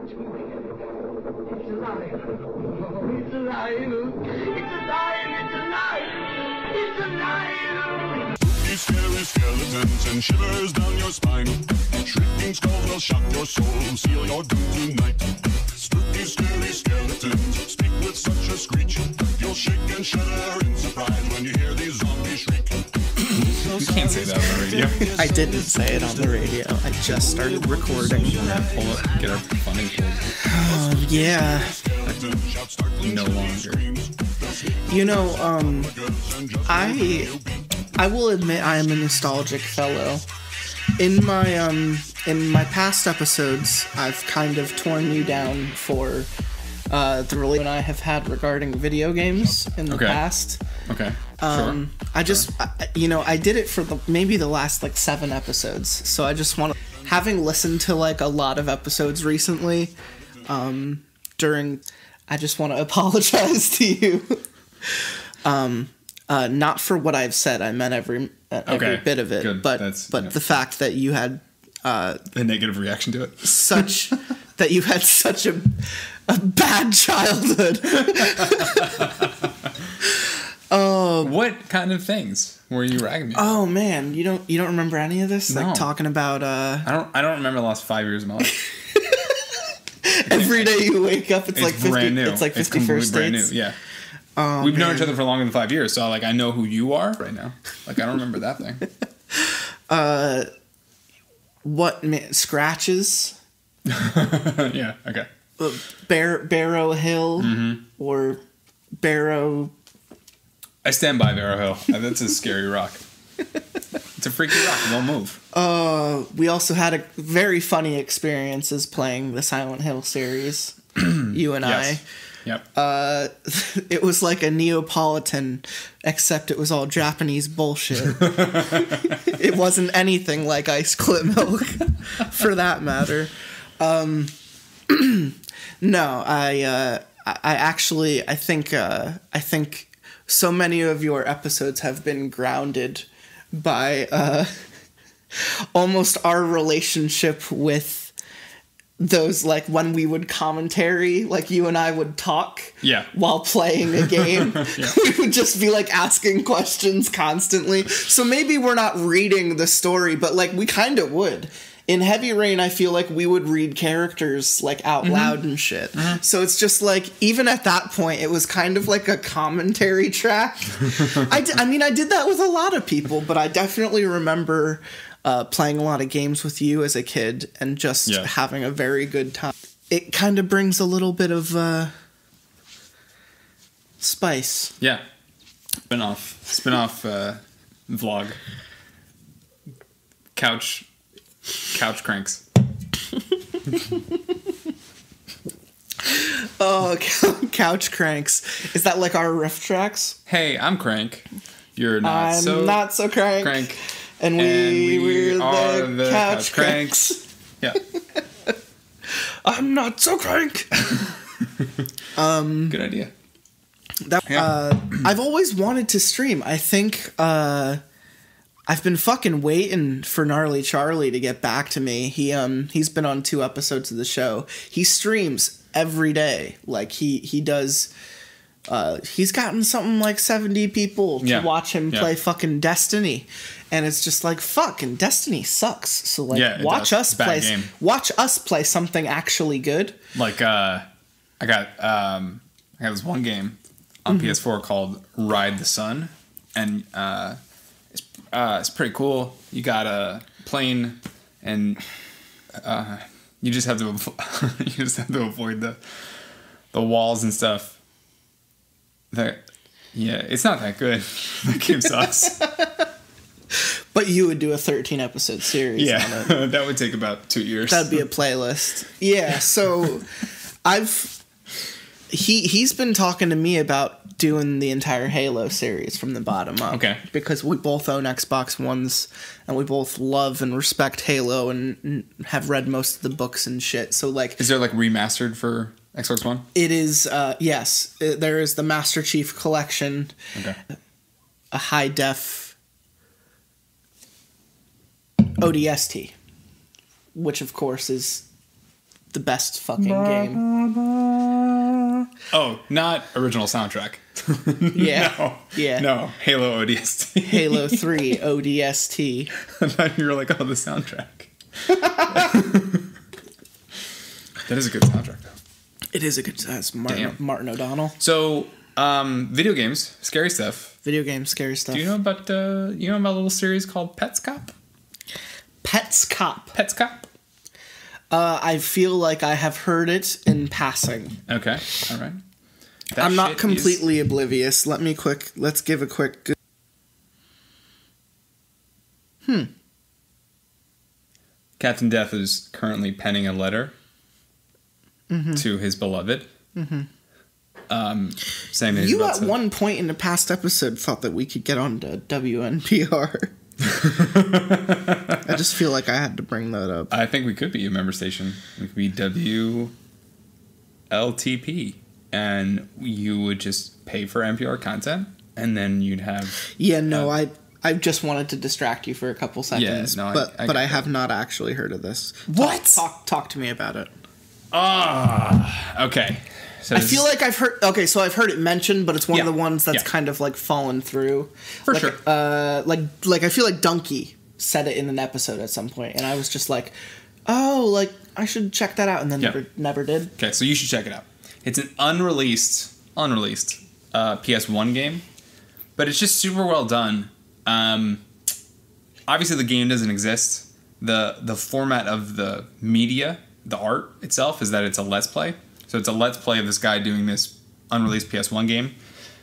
It's alive. Oh, it's alive. It's alive. It's alive. It's alive. Spooky, scary skeletons and shivers down your spine. Shrieking skulls will shock your soul, seal your doom tonight. Spooky, scary skeletons speak with such a screech. You'll shake and shudder in surprise when you hear these zombies shriek. You can't say that on the radio. I didn't say it on the radio. I just started recording. We're gonna pull it, get our funding pulled. Yeah. No longer. You know, I will admit I am a nostalgic fellow. In my past episodes, I've kind of torn you down for the relationship I have had regarding video games in the past. Okay. Sure. I just, I did it for maybe the last 7 episodes. So I just want to, having listened to a lot of episodes recently, I just want to apologize to you. Not for what I've said. I meant every bit of it. Good. But the fact that you had a negative reaction to it. That you had such a bad childhood. What kind of things were you ragging me? Oh man, you don't remember any of this? No. Talking about I don't remember the last 5 years of my life. Every day you wake up, it's like 50. Brand new. It's like 50 completely first brand dates. new. Yeah. We've known each other for longer than 5 years, so I know who you are right now. I don't remember that thing. What scratches? Yeah. Okay. Barrow Hill or Barrow. I stand by Barrow Hill. That's a scary rock. It's a freaky rock. It won't move. We also had a very funny experiences playing the Silent Hill series. You and I. Yep. It was like a Neapolitan, except it was all Japanese bullshit. It wasn't anything like Ice Clip Milk, for that matter. No, I think so many of your episodes have been grounded by almost our relationship with those, when we would commentary, you and I would talk while playing a game. We would just be asking questions constantly. So maybe we're not reading the story, but we kind of would. In Heavy Rain, I feel like we would read characters out loud and shit. So it's just even at that point, it was kind of like a commentary track. I did that with a lot of people, but I definitely remember playing a lot of games with you as a kid and just having a very good time. It kind of brings a little bit of spice. Yeah. Spin-off vlog. Couch cranks. Oh, couch cranks. Is that our riff tracks? Hey, I'm Crank. You're I'm not so crank. And we are the couch cranks. Yeah. I'm not so crank. Good idea. I've always wanted to stream. I think I've been fucking waiting for Gnarly Charlie to get back to me. He's been on 2 episodes of the show. He streams every day. He does. He's gotten something like 70 people to watch him play fucking Destiny. And it's just fucking Destiny sucks. So watch us play something actually good. I got this one game on PS4 called Ride the Sun, and it's pretty cool. You got a plane, and you just have to avoid the walls and stuff. It's not that good. That game sucks. But you would do a 13-episode series on it. That would take about 2 years. That'd be a playlist. Yeah, so he's been talking to me about doing the entire Halo series from the bottom up. Okay. Because we both own Xbox Ones, and we both love and respect Halo and have read most of the books and shit. So is there remastered for Xbox One? It is, yes. There is the Master Chief Collection. Okay. A high def ODST, which of course is the best fucking game. Oh, not original soundtrack. Yeah. No. Yeah. No. Halo ODST. Halo 3 ODST. I thought you were like, oh, the soundtrack. That is a good soundtrack, though. It is a good. That's Martin O'Donnell. So, video games, scary stuff. Video games, scary stuff. Do you know about a little series called Pets Cop? Pets Cop. Pets Cop. I feel like I have heard it in passing. Okay. All right. I'm not completely oblivious. Let's give a quick. Captain Death is currently penning a letter to his beloved. Saying that You at one point in the past episode thought that we could get on to WNPR. I just feel like I had to bring that up. I think we could be a member station. We could be WLTP, and you would just pay for NPR content, and then you'd have. Yeah, no, I just wanted to distract you for a couple seconds. Yeah, no, but I have not actually heard of this. What? Talk to me about it. Okay. So I feel like I've heard. Okay, so I've heard it mentioned, but it's one of the ones that's kind of like fallen through. For like, sure. Like I feel like Donkey said it in an episode at some point, and I was just like, oh, like I should check that out, and then never did. Okay, so you should check it out. It's an unreleased PS1 game, but it's just super well done. Obviously, the game doesn't exist. The format of the media, the art itself, is that it's a Let's Play. So it's a Let's Play of this guy doing this unreleased PS1 game.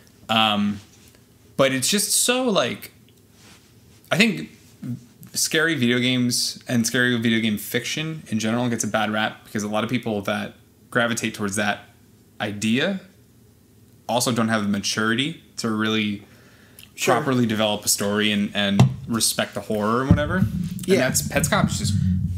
But it's just so, like... I think scary video games and scary video game fiction in general gets a bad rap because a lot of people that gravitate towards that idea also don't have the maturity to really properly develop a story and respect the horror and whatever. Yeah. And that's... Pets Cop is just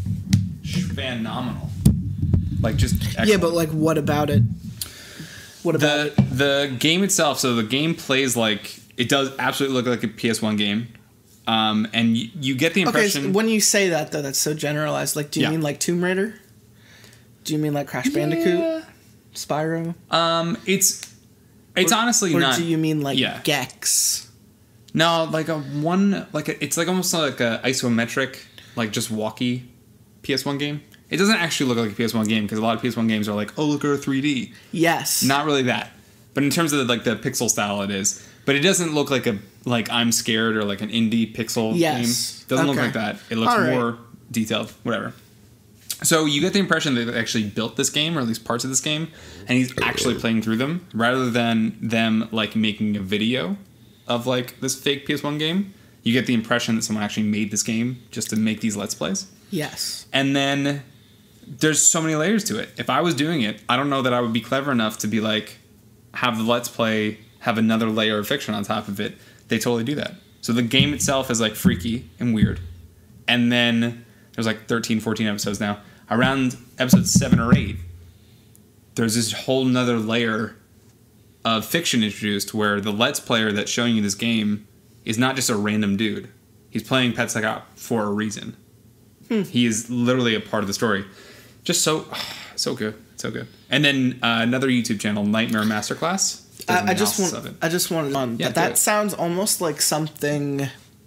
phenomenal. Like, just excellent. Yeah, but, like, what about it? What about it? The game itself, so the game plays like... It does absolutely look like a PS1 game. And you get the impression... Okay, so when you say that, though, that's so generalized. Like, do you mean, like, Tomb Raider? Do you mean, like, Crash Bandicoot? Spyro? It's honestly not... Or do you mean, like, Gex? No, like it's like almost like a isometric, like, just walkie PS1 game. It doesn't actually look like a PS1 game because a lot of PS1 games are like, oh, look, we're 3D. Yes. Not really that. But in terms of like the pixel style, it is. But it doesn't look like I'm Scared or like an indie pixel game. It doesn't look like that. It looks more detailed, whatever. So you get the impression that they actually built this game, or at least parts of this game, and he's actually playing through them rather than them like making a video of like this fake PS1 game. You get the impression that someone actually made this game just to make these Let's Plays. Yes. And then there's so many layers to it. If I was doing it, I don't know that I would be clever enough to be like, have the Let's Play have another layer of fiction on top of it. They totally do that. So the game itself is like freaky and weird. And then there's like 13, 14 episodes now. Around episode 7 or 8, there's this whole nother layer of fiction introduced where the Let's Player that's showing you this game is not just a random dude. He's playing Pets Cop for a reason. He is literally a part of the story. Just so good. So good. And then another YouTube channel, Nightmare Masterclass. I just wanted on. Yeah, but that sounds almost like something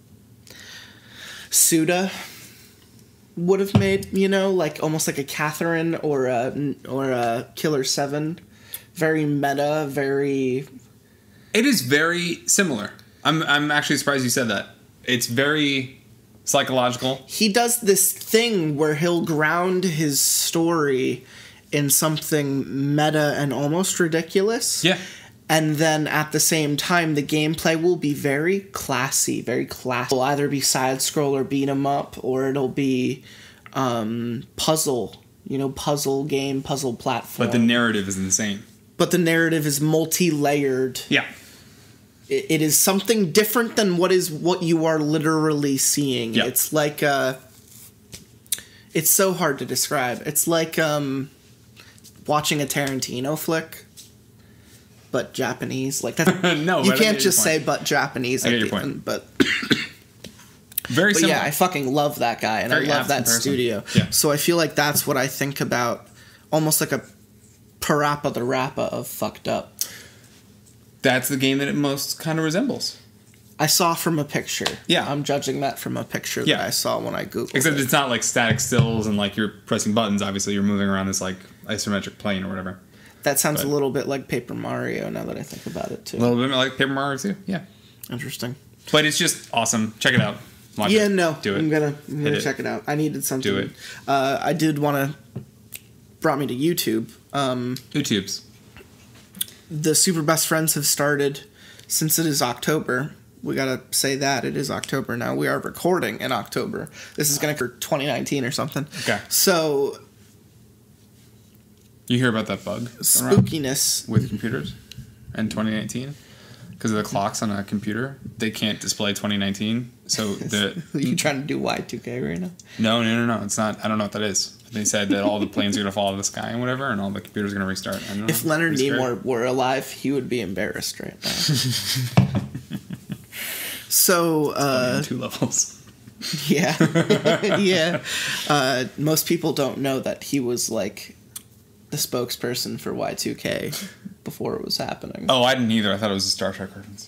Suda would have made, you know, like almost like a Catherine or a Killer 7. Very meta, very... It is very similar. I'm actually surprised you said that. It's very psychological. He does this thing where he'll ground his story in something meta and almost ridiculous. Yeah. And then at the same time, the gameplay will be very classy, very classy. It'll either be side-scroll or beat-em up, or it'll be puzzle, puzzle game, puzzle platform. But the narrative is insane. But the narrative is multi-layered. Yeah. It is something different than what you are literally seeing. Yeah. It's like it's so hard to describe. It's like watching a Tarantino flick, but Japanese. Like that. No, you can't just say "but Japanese" I at get your the point. end. But very similar. yeah, I fucking love that guy, and Very I love apt that comparison. studio. Yeah. So I feel like that's what I think about almost like a Parappa the Rappa of fucked up. That's the game that it most kind of resembles. I saw from a picture. Yeah. I'm judging that from a picture that I saw when I Googled Except it. it's not like static stills and like you're pressing buttons. Obviously, you're moving around this like isometric plane or whatever. That sounds a little bit like Paper Mario now that I think about it, too. A little bit like Paper Mario, too. Yeah. Interesting. But it's just awesome. Check it out. Watch it. No. Do it. I'm gonna check it out. I needed something. Do it. I did want to... Brought me to YouTube. YouTubes. The Super Best Friends have started since it is October. We gotta say that it is October now. We are recording in October. This is gonna for 2019 or something. Okay. So You hear about that bug? spookiness With computers in 2019? Because of the clocks on a computer, they can't display 2019. So Are you trying to do Y2K right now? No. It's not. I don't know what that is. They said that all the planes are going to fall out of the sky and whatever, and all the computers are going to restart. I don't know. If Leonard Nimoy were alive, he would be embarrassed right now. So, 2 levels. yeah. Yeah. Most people don't know that he was like the spokesperson for Y2K before it was happening. Oh, I didn't either. I thought it was the Star Trek reference.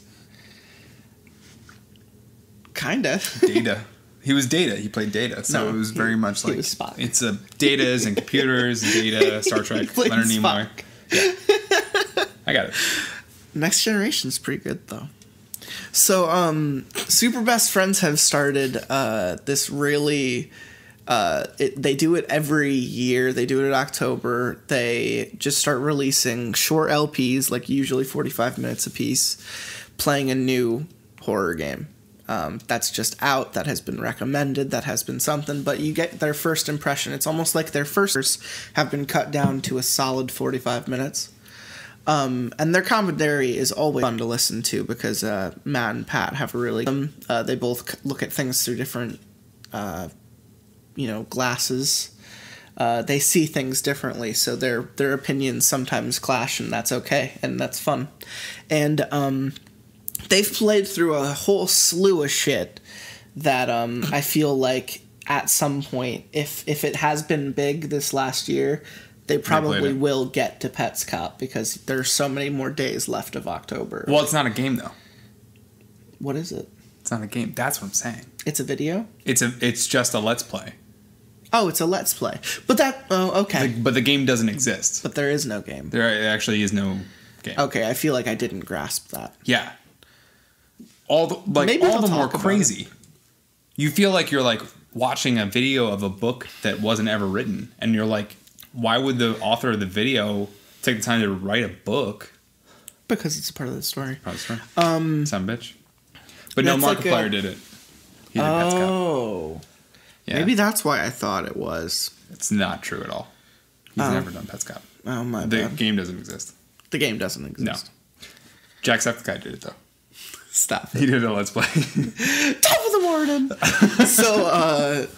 Kinda. Data. He was Data. He played Data. So No, it was very much like... he was Spock. It's a Datas and computers, Data, Star Trek, played Leonard Nimoy. Spock. Yeah. I got it. Next Generation's pretty good, though. So, Super Best Friends have started this really... they do it every year. They do it in October. They just start releasing short LPs, like usually 45 minutes a piece, playing a new horror game. That's just out, that has been recommended, that has been something, but you get their first impression. It's almost like their first have been cut down to a solid 45 minutes. And their commentary is always fun to listen to because Matt and Pat have a really... they both look at things through different, glasses. They see things differently, so their opinions sometimes clash, and that's okay, and that's fun. And they've played through a whole slew of shit that I feel like at some point, if it has been big this last year, they probably will get to Pets Cop because there's so many more days left of October. Well, it's not a game, though. What is it? It's not a game. That's what I'm saying. It's a video? It's just a Let's Play. Oh, it's a Let's Play. But that... Oh, okay. But the game doesn't exist. But there is no game. There actually is no game. Okay, I feel like I didn't grasp that. Yeah. All the more crazy. You feel like you're like watching a video of a book that wasn't ever written, and you're like, why would the author of the video take the time to write a book? Because it's a part of the story. Son bitch. But no, Markiplier did it. He did Pets Cop. Oh. Yeah. Maybe that's why I thought it was. It's not true at all. He's never done Pets Cop. Oh, my The bad. game doesn't exist. The game doesn't exist. No. Jacksepticeye did it, though. Stop it. He did a Let's Play. Top of the morning. So,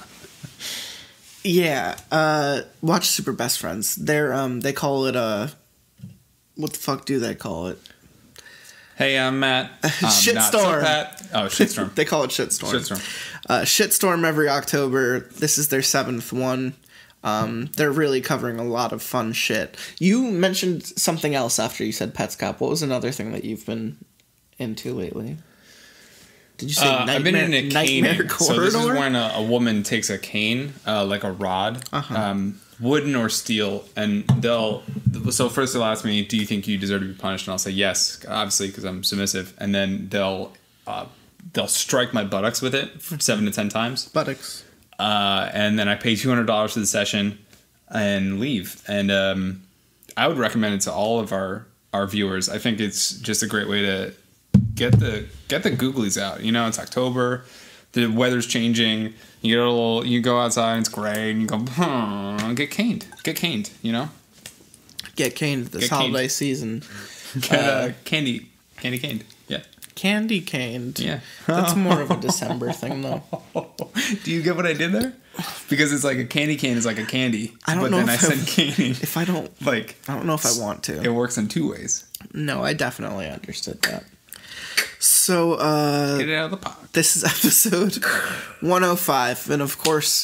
watch Super Best Friends. They call it what the fuck do they call it? Hey, I'm Matt. Shitstorm. Shitstorm. They call it Shitstorm. Shitstorm every October. This is their 7th one. They're really covering a lot of fun shit. You mentioned something else after you said Pets Cop. What was another thing that you've been into lately? Did you say I've been in a Nightmare caning. Corridor? So this is when a woman takes a cane, like a rod, wooden or steel, and so first they'll ask me, do you think you deserve to be punished? And I'll say yes, obviously, because I'm submissive. And then they'll strike my buttocks with it 7 to 10 times. Buttocks. And then I pay $200 for the session and leave. And I would recommend it to all of our viewers. I think it's just a great way to get the googlies out. You know, it's October, the weather's changing. You go outside and it's gray, and you go, get caned. Get caned, you know? Get caned this holiday season. Get candy caned. Yeah. Candy caned. Yeah. That's more of a December thing, though. Do you get what I did there? Because it's like a candy cane is like a candy. I don't know then if I said caning. If I don't... Like... I don't know if I want to. It works in 2 ways. No, I definitely understood that. So, get it out of the pot. This is episode 105, and of course,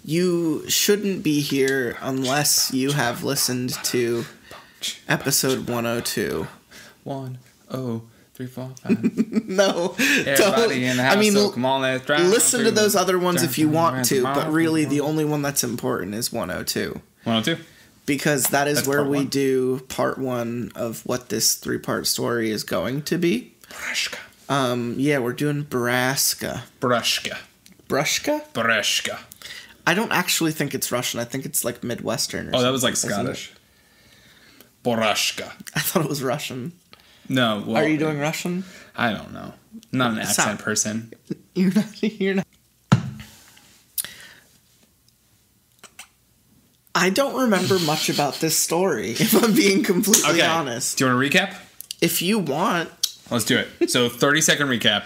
You shouldn't be here unless you have listened to episode 102. 1, 0, 3, 4, 5. No. Everybody in the house, so come on, let's drive. Listen to those other ones if you want to, but really the only one that's important is 102. 102? Because that's where we one. do part 1 of what this 3-part story is going to be. Borrasca. Yeah, we're doing Borrasca. Borrasca. Brushka? Borrasca. I don't actually think it's Russian. I think it's like Midwestern or something. Oh, that was like isn't Scottish. it? Borrasca. I thought it was Russian. No. Well, Are you doing Russian? I don't know. I'm not an accent person. You're not. I don't remember much about this story, if I'm being completely honest. Do you want to recap? If you want. Let's do it. So 30-second recap.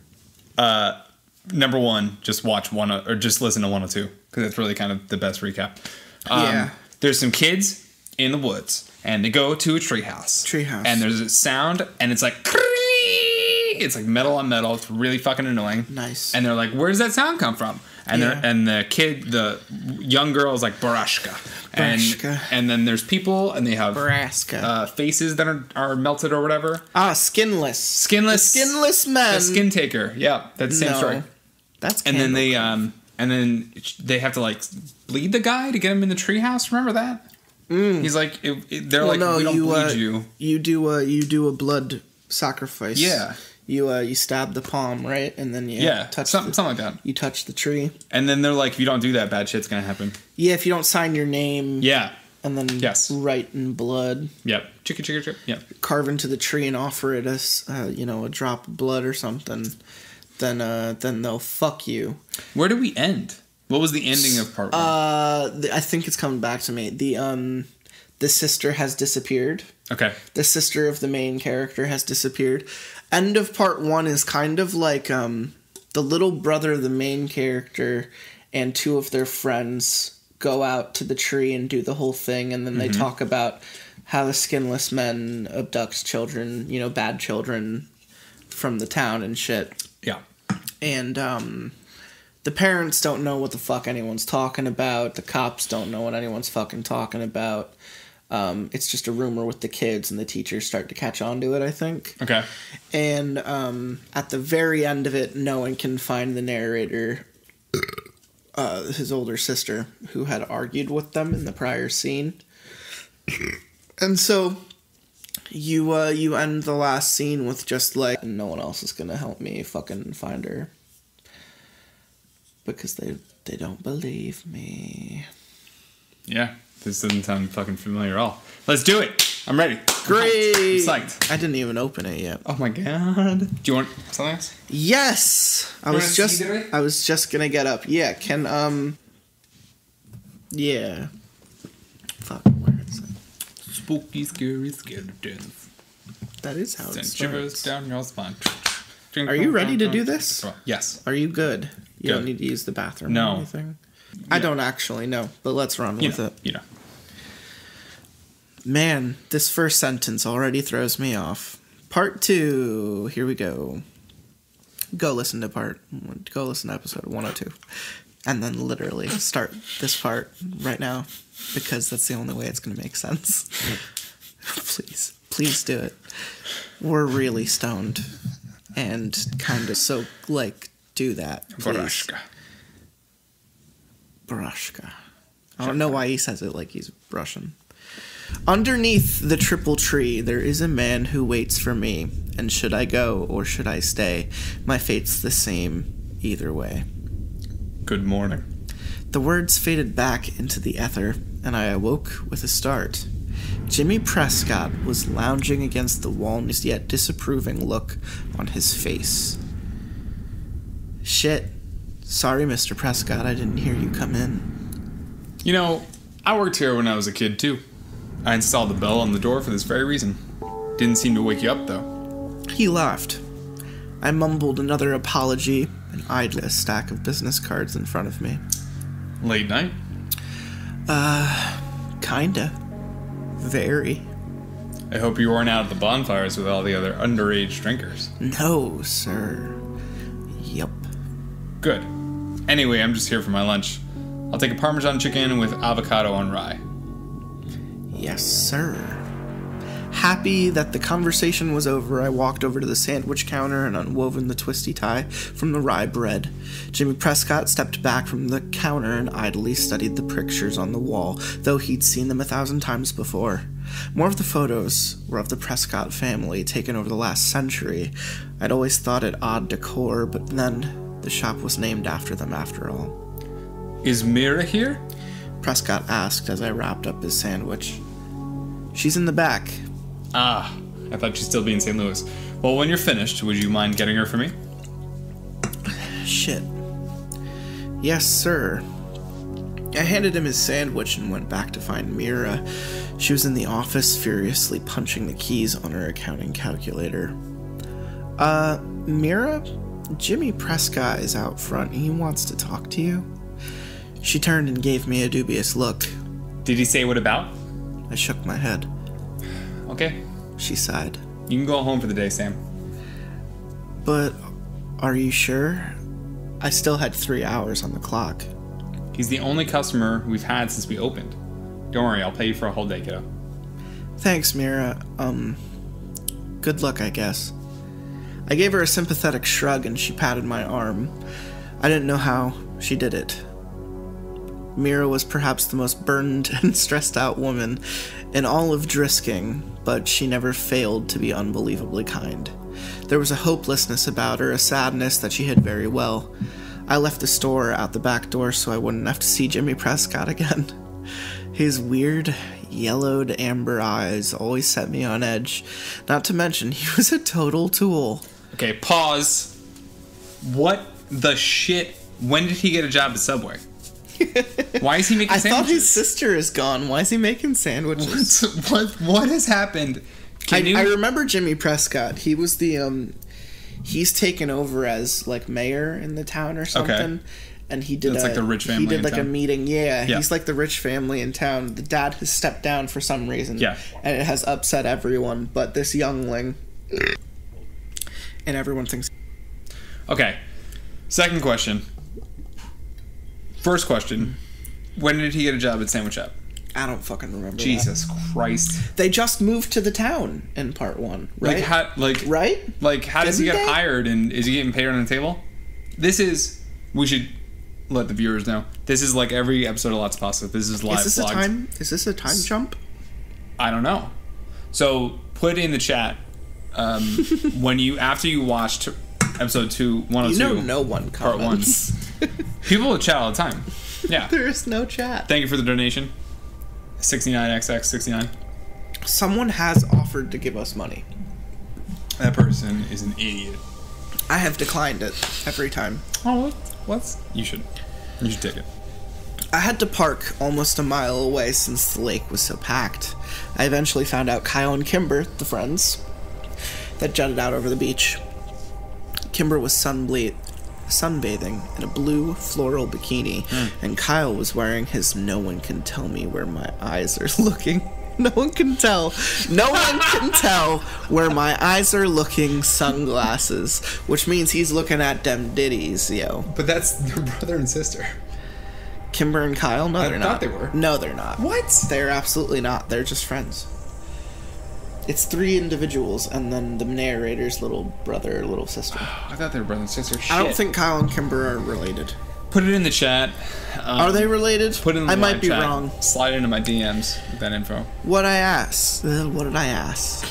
Number 1, just watch or just listen to 102 because it's really kind of the best recap. Yeah. There's some kids in the woods and they go to a treehouse. And there's a sound and it's like it's like metal on metal. It's really fucking annoying. Nice. And they're like, "Where does that sound come from?" And the young girl is like Borrasca. And then there's people and they have Borrasca. faces that are melted or whatever. Skinless. Skinless men. The skin taker. Yeah, that's the same story. That's and then they have to like bleed the guy to get him in the treehouse. Remember that? He's like they're we don't bleed you. You do a blood sacrifice. Yeah. You stab the palm, right? And then touch something like that. You touch the tree. And then they're like, if you don't do that, bad shit's gonna happen. Yeah, if you don't sign your name. Yeah. And then write in blood. Yep. Chicka. Yep. Carve into the tree and offer it as a drop of blood or something. Then they'll fuck you. Where do we end? What was the ending of part 1? I think it's coming back to me. The sister has disappeared. Okay. The sister of the main character has disappeared. End of part 1 is kind of like the little brother of the main character and 2 of their friends go out to the tree and do the whole thing, and then they talk about how the skinless men abduct children, bad children from the town and shit. Yeah. And the parents don't know what the fuck anyone's talking about. The cops don't know what anyone's fucking talking about. It's just a rumor with the kids, and the teachers start to catch on to it, I think. Okay. And at the very end of it, no one can find the narrator, his older sister, who had argued with them in the prior scene. And so you end the last scene with just like, no one else is gonna help me fucking find her. Because they don't believe me. Yeah. This doesn't sound fucking familiar at all. Let's do it. I'm ready. Great. I'm psyched. I didn't even open it yet. Oh my god. Do you want something else? Yes. I was just gonna get up. Yeah. Yeah. Fuck. Where is it? Spooky, scary skeletons. That is how it Send starts. shivers down your spine. Are you ready to do this? Yes. Are you good? You Good. don't need to use the bathroom No. or anything? I don't actually know, but let's run with it. Man, this first sentence already throws me off. Part 2. Here we go. Go listen to episode 102. And then literally start this part right now, because that's the only way it's going to make sense. Please do it. We're really stoned. And kind of so, do that. Please. Borrasca. I don't know why he says it like he's Russian. Underneath the triple tree, there is a man who waits for me. And should I go or should I stay? My fate's the same either way. Good morning. The words faded back into the ether, and I awoke with a start. Jimmy Prescott was lounging against the wall, yet disapproving look on his face. Shit. Sorry, Mr. Prescott, I didn't hear you come in. I worked here when I was a kid, too. I installed the bell on the door for this very reason. Didn't seem to wake you up, though. He laughed. I mumbled another apology and eyed a stack of business cards in front of me. Late night? Kinda. Very. I hope you weren't out at the bonfires with all the other underage drinkers. No, sir. Yup. Good. Anyway, I'm just here for my lunch. I'll take a Parmesan chicken with avocado on rye. Yes, sir. Happy that the conversation was over, I walked over to the sandwich counter and unwoven the twisty tie from the rye bread. Jimmy Prescott stepped back from the counter and idly studied the pictures on the wall, though he'd seen them 1,000 times before. More of the photos were of the Prescott family, taken over the last century. I'd always thought it odd decor, but then the shop was named after them after all. Is Mira here? Prescott asked as I wrapped up his sandwich. She's in the back. Ah, I thought she'd still be in St. Louis. Well, when you're finished, would you mind getting her for me? Shit. Yes, sir. I handed him his sandwich and went back to find Mira. She was in the office, furiously punching the keys on her accounting calculator. Mira? Jimmy Prescott is out front. He wants to talk to you. She turned and gave me a dubious look. Did he say what about? I shook my head. Okay. She sighed. You can go home for the day, Sam. But are you sure? I still had 3 hours on the clock. He's the only customer we've had since we opened. Don't worry, I'll pay you for a whole day, kiddo. Thanks, Mira. Good luck, I guess. I gave her a sympathetic shrug and she patted my arm. I didn't know how she did it. Mira was perhaps the most burned and stressed out woman in all of Drisking, but she never failed to be unbelievably kind. There was a hopelessness about her, a sadness that she hid very well. I left the store out the back door so I wouldn't have to see Jimmy Prescott again. His weird, yellowed amber eyes always set me on edge. Not to mention, he was a total tool. Okay, pause. What the shit? When did he get a job at Subway? Why is he making sandwiches? I thought his sister is gone. Why is he making sandwiches? What has happened? I remember Jimmy Prescott. He was the he's taken over as like mayor in the town or something. Okay. And he did like the rich family. He did like town. a meeting. Yeah, he's like the rich family in town. The dad has stepped down for some reason. Yeah. And it has upset everyone, but this youngling, and everyone thinks. Okay. Second question. First question. When did he get a job at Sandwich Shop? I don't fucking remember. Jesus Christ. They just moved to the town in part 1, right? Right? Like, how does he get hired, and is he getting paid on the table? We should let the viewers know. This is like every episode of Lots of Pasta. This is live vlogs. Is this a time jump? I don't know. So, put in the chat, after you watched episode 102. You know no one comments. Part 1. People will chat all the time. Yeah. There is no chat. Thank you for the donation. 69XX69. Someone has offered to give us money. That person is an idiot. I have declined it every time. Oh, what? You should take it. I had to park almost a mile away since the lake was so packed. I eventually found out Kyle and Kimber, the friends, that jutted out over the beach. Kimber was sunbathing in a blue floral bikini, and Kyle was wearing his "no one can tell me where my eyes are looking." No one can tell where my eyes are looking sunglasses, which means he's looking at them ditties, yo. But that's their brother and sister. Kimber and Kyle? No, they're not. I thought they were. No, they're not. What? They're absolutely not. They're just friends. It's 3 individuals, and then the narrator's little brother or little sister. I thought they were brother and sister. Shit. I don't think Kyle and Kimber are related. Put it in the chat. Are they related? Put it in the I might live be chat. wrong. Slide into my DMs with that info. What did I ask? What did I ask?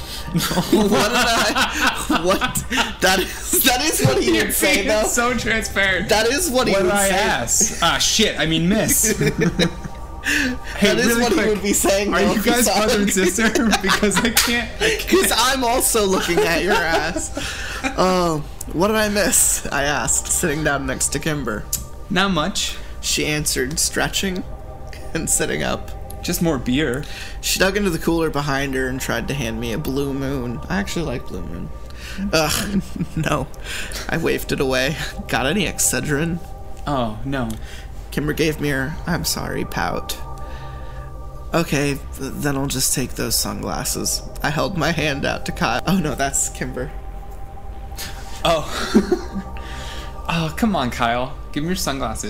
That is what he would say, though. So transparent. That is what he would say. What did I ask? Ah, shit. I mean, miss. Hey, that is really what quick. He would be saying. Are you guys brother and sister? Because I can't. Because I'm also looking at your ass. What did I miss? I asked, sitting down next to Kimber. Not much. She answered, stretching and sitting up. Just more beer. She dug into the cooler behind her and tried to hand me a Blue Moon. I actually like Blue Moon. Ugh, no. I waved it away. Got any Excedrin? Oh, no. Kimber gave me her "I'm sorry" pout. Okay, then I'll just take those sunglasses. I held my hand out to Kyle. Oh no, that's Kimber. Oh. Oh, come on, Kyle. Give me your sunglasses.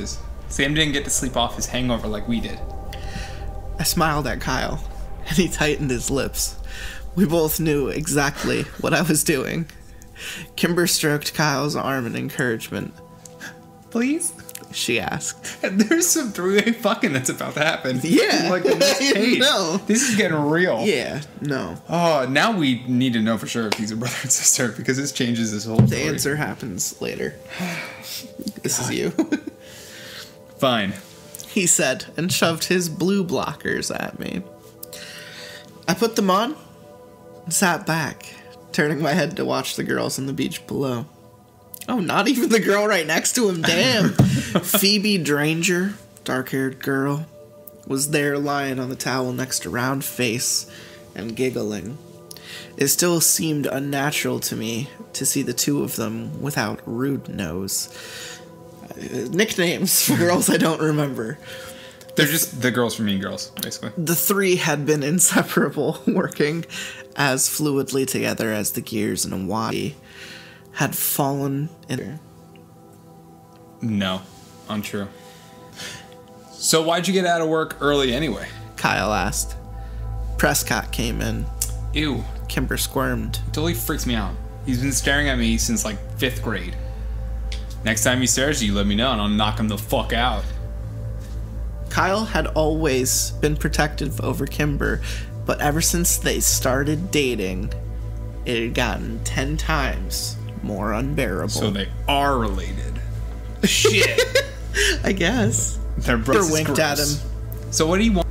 Sam didn't get to sleep off his hangover like we did. I smiled at Kyle, and he tightened his lips. We both knew exactly what I was doing. Kimber stroked Kyle's arm in encouragement. Please? She asked. There's some three-way fucking that's about to happen. Yeah. Like the next page. No. This is getting real. Yeah, no. Oh, now we need to know for sure if he's a brother and sister, because this changes this whole The story. answer happens later. This is you. Fine. He said, and shoved his blue blockers at me. I put them on and sat back, turning my head to watch the girls on the beach below. Oh, not even the girl right next to him, damn. Phoebe Dranger, dark-haired girl, was there lying on the towel next to Round Face and giggling. It still seemed unnatural to me to see the two of them without Rude Nose. Nicknames for girls I don't remember. They're just the girls from Mean Girls, basically. The three had been inseparable, working as fluidly together as the gears in a wadi had fallen in. No, untrue. So why'd you get out of work early anyway? Kyle asked. Prescott came in. Ew. Kimber squirmed. Totally freaks me out. He's been staring at me since like 5th grade. Next time he stares at you, let me know and I'll knock him the fuck out. Kyle had always been protective over Kimber, but ever since they started dating, it had gotten 10 times more unbearable. So they are related. Shit. I guess. Their brothers Kimber winked at him. So what do you want?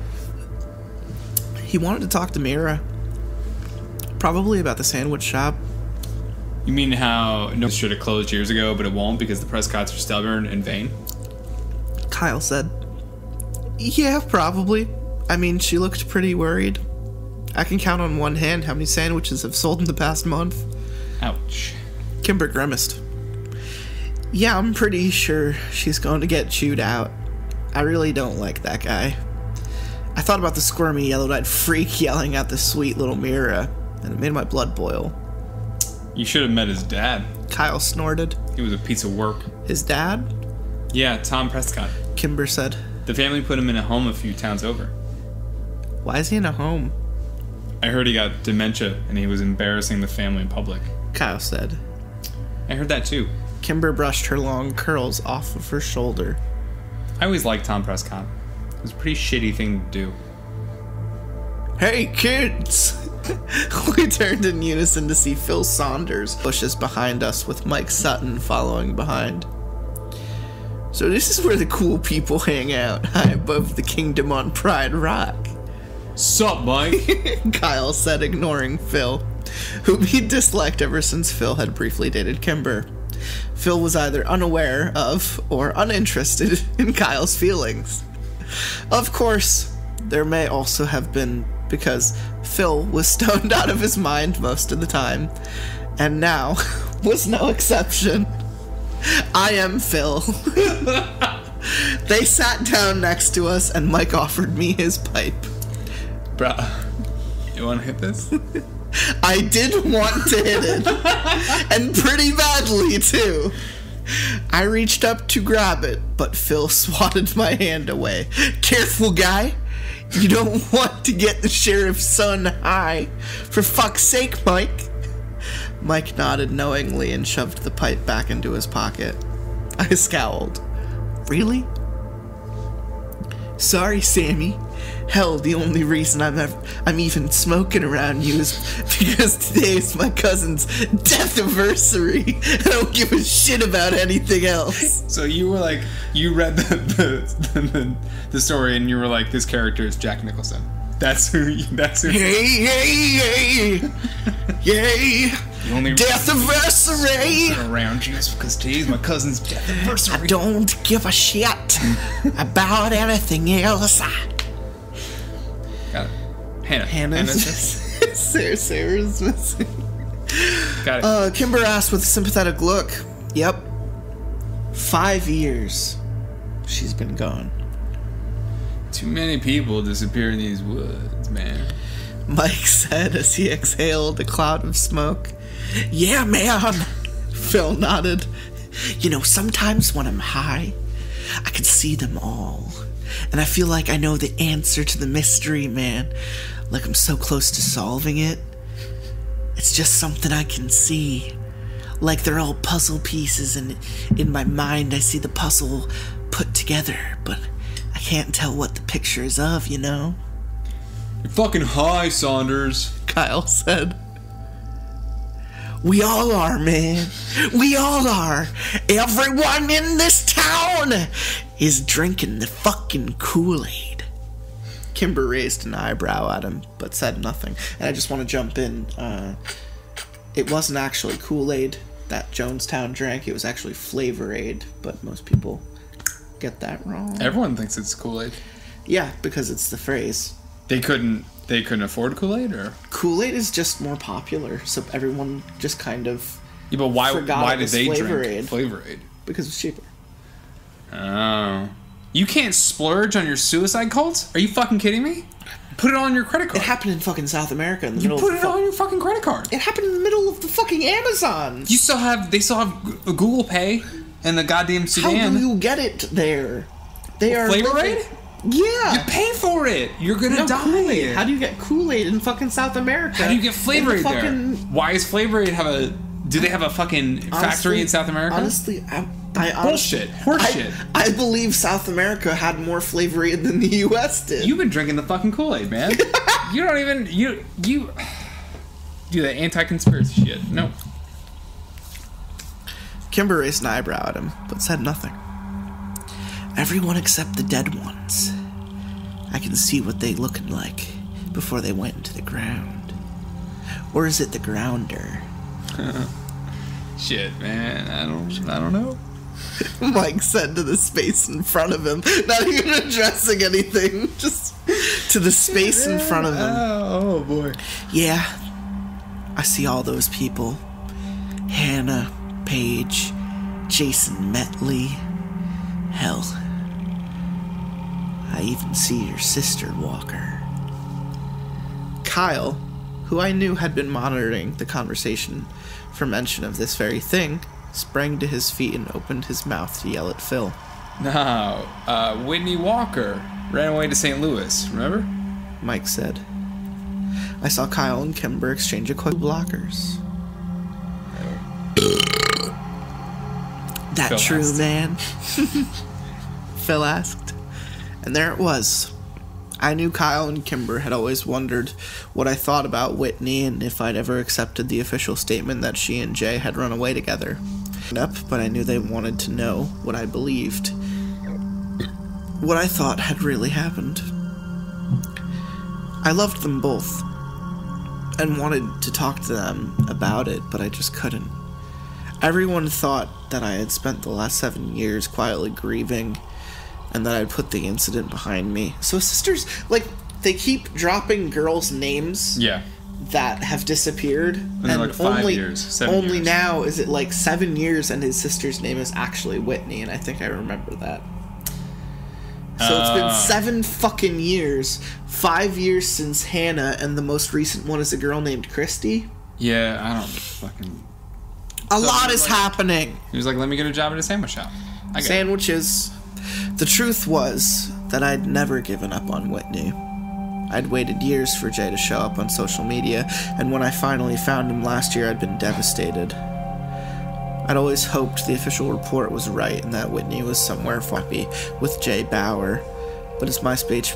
He wanted to talk to Mira. Probably about the sandwich shop. You mean how no should have closed years ago, but it won't because the Prescotts are stubborn and vain? Kyle said. Yeah, probably. I mean, she looked pretty worried. I can count on one hand how many sandwiches have sold in the past month. Ouch. Kimber grimaced. Yeah, I'm pretty sure she's going to get chewed out. I really don't like that guy. I thought about the squirmy, yellow-eyed freak yelling at the sweet little Mira, and it made my blood boil. You should have met his dad. Kyle snorted. He was a piece of work. His dad? Yeah, Tom Prescott. Kimber said. The family put him in a home a few towns over. Why is he in a home? I heard he got dementia and he was embarrassing the family in public. Kyle said. I heard that too. Kimber brushed her long curls off of her shoulder. I always liked Tom Prescott. It was a pretty shitty thing to do. Hey, kids! We turned in unison to see Phil Saunders bushes behind us with Mike Sutton following behind. So this is where the cool people hang out, high above the kingdom on Pride Rock. Sup, Mike? Kyle said, ignoring Phil, whom he disliked ever since Phil had briefly dated Kimber. Phil was either unaware of or uninterested in Kyle's feelings. Of course, there may also have been because Phil was stoned out of his mind most of the time, and now was no exception. I am Phil. They sat down next to us, and Mike offered me his pipe. Bruh, you wanna hit this? I did want to hit it, and pretty badly, too. I reached up to grab it, but Phil swatted my hand away. Careful, guy. You don't want to get the sheriff's son high. For fuck's sake, Mike. Mike nodded knowingly and shoved the pipe back into his pocket. I scowled. Really? Sorry, Sammy. Hell, the only reason I'm even smoking around you is because today is my cousin's death anniversary. I don't give a shit about anything else. So you were like, you read the story and you were like, this character is Jack Nicholson. That's who. Yay! The only Death anniversary! around you is because today's my cousin's death anniversary. I don't give a shit about anything else. Got it. Hannah's Sarah's missing. Got it. Kimber asked with a sympathetic look. Yep. 5 years she's been gone. Too many people disappear in these woods, man. Mike said as he exhaled a cloud of smoke. Yeah, man. Phil nodded. You know, sometimes when I'm high, I can see them all. And I feel like I know the answer to the mystery, man. Like I'm so close to solving it. It's just something I can see. Like they're all puzzle pieces, and in my mind I see the puzzle put together, but I can't tell what the picture is of, you know? You're fucking high, Saunders, Kyle said. We all are, man. We all are. Everyone in this town is drinking the fucking Kool-Aid. Kimber raised an eyebrow at him, but said nothing. And I just want to jump in. It wasn't actually Kool-Aid that Jonestown drank. It was actually Flavor-Aid, but most people get that wrong. Everyone thinks it's Kool-Aid. Yeah, because it's the phrase. They couldn't afford Kool-Aid, or Kool-Aid is just more popular, so everyone just kind of yeah, but why forgot did they Flavor-Aid. drink Flavor-Aid? Because it's cheaper. Oh. You can't splurge on your suicide cults? Are you fucking kidding me? Put it on your credit card. It happened in fucking South America in the You middle put of it on your fucking credit card. It happened in the middle of the fucking Amazon. They still have Google Pay in the goddamn Sudan. How do you get it there? They are Flavor-Aid? Yeah. You pay for it. You're gonna die. Kool-Aid. How do you get Kool-Aid in fucking South America? How do you get Flavor-Aid there? fucking... Why is Flavor-Aid do they have a fucking factory in South America? Honestly, I Bullshit. Horseshit. I believe South America had more Flavor-Aid than the U.S. did. You've been drinking the fucking Kool-Aid, man. You don't even you do that anti-conspiracy shit. No. Kimber raised an eyebrow at him, but said nothing. Everyone except the dead ones. I can see what they looked like before they went into the ground. Or is it the grounder? Shit, man. I don't know. Mike said to the space in front of him, not even addressing anything, just to the space in front of him. Oh boy. Yeah, I see all those people. Hannah, Paige, Jason Metley. Hell, I even see your sister, Walker. Kyle, who I knew had been monitoring the conversation for mention of this very thing, sprang to his feet and opened his mouth to yell at Phil. No, Whitney Walker ran away to St. Louis, remember? Mike said. I saw Kyle and Kimber exchange a quick blockers. That Phil true, asked. man? Phil asked. And there it was. I knew Kyle and Kimber had always wondered what I thought about Whitney and if I'd ever accepted the official statement that she and Jay had run away together. But I knew they wanted to know what I believed. What I thought had really happened. I loved them both and wanted to talk to them about it, but I just couldn't. Everyone thought that I had spent the last 7 years quietly grieving and that I'd put the incident behind me. So sisters, like, they keep dropping girls' names Yeah. that have disappeared. And like 5 years, 7 years. Now is it like 7 years and his sister's name is actually Whitney, and I think I remember that. So it's been 7 fucking years. 5 years since Hannah, and the most recent one is a girl named Christy. Yeah, I don't fucking... A lot is happening. He was like, let me get a job at a sandwich shop. I get it. Sandwiches. The truth was that I'd never given up on Whitney. I'd waited years for Jay to show up on social media, and when I finally found him last year, I'd been devastated. I'd always hoped the official report was right and that Whitney was somewhere happy with Jay Bauer, but his MySpace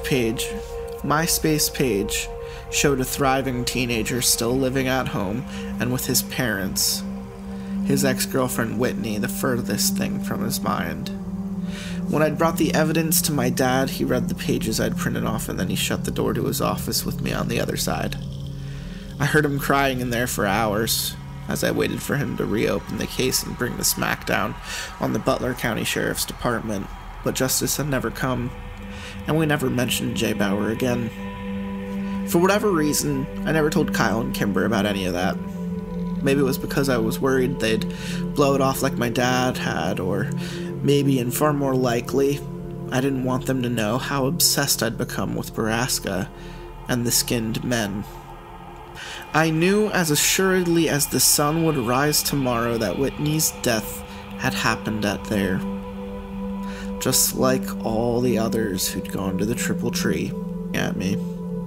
page showed a thriving teenager still living at home and with his parents. His ex-girlfriend Whitney, the furthest thing from his mind. When I'd brought the evidence to my dad, he read the pages I'd printed off and then he shut the door to his office with me on the other side. I heard him crying in there for hours as I waited for him to reopen the case and bring the smackdown on the Butler County Sheriff's Department, but justice had never come, and we never mentioned Jay Bauer again. For whatever reason, I never told Kyle and Kimber about any of that. Maybe it was because I was worried they'd blow it off like my dad had, or maybe, and far more likely, I didn't want them to know how obsessed I'd become with Borrasca and the skinned men. I knew as assuredly as the sun would rise tomorrow that Whitney's death had happened at their just like all the others who'd gone to the triple tree at me.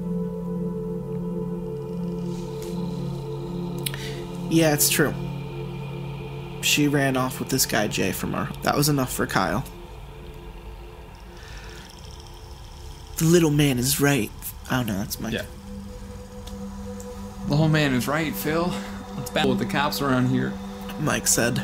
Yeah, it's true. She ran off with this guy Jay from our... That was enough for Kyle. The little man is right. Oh no, that's Mike. Yeah. The whole man is right, Phil. It's bad with the cops around here. Mike said.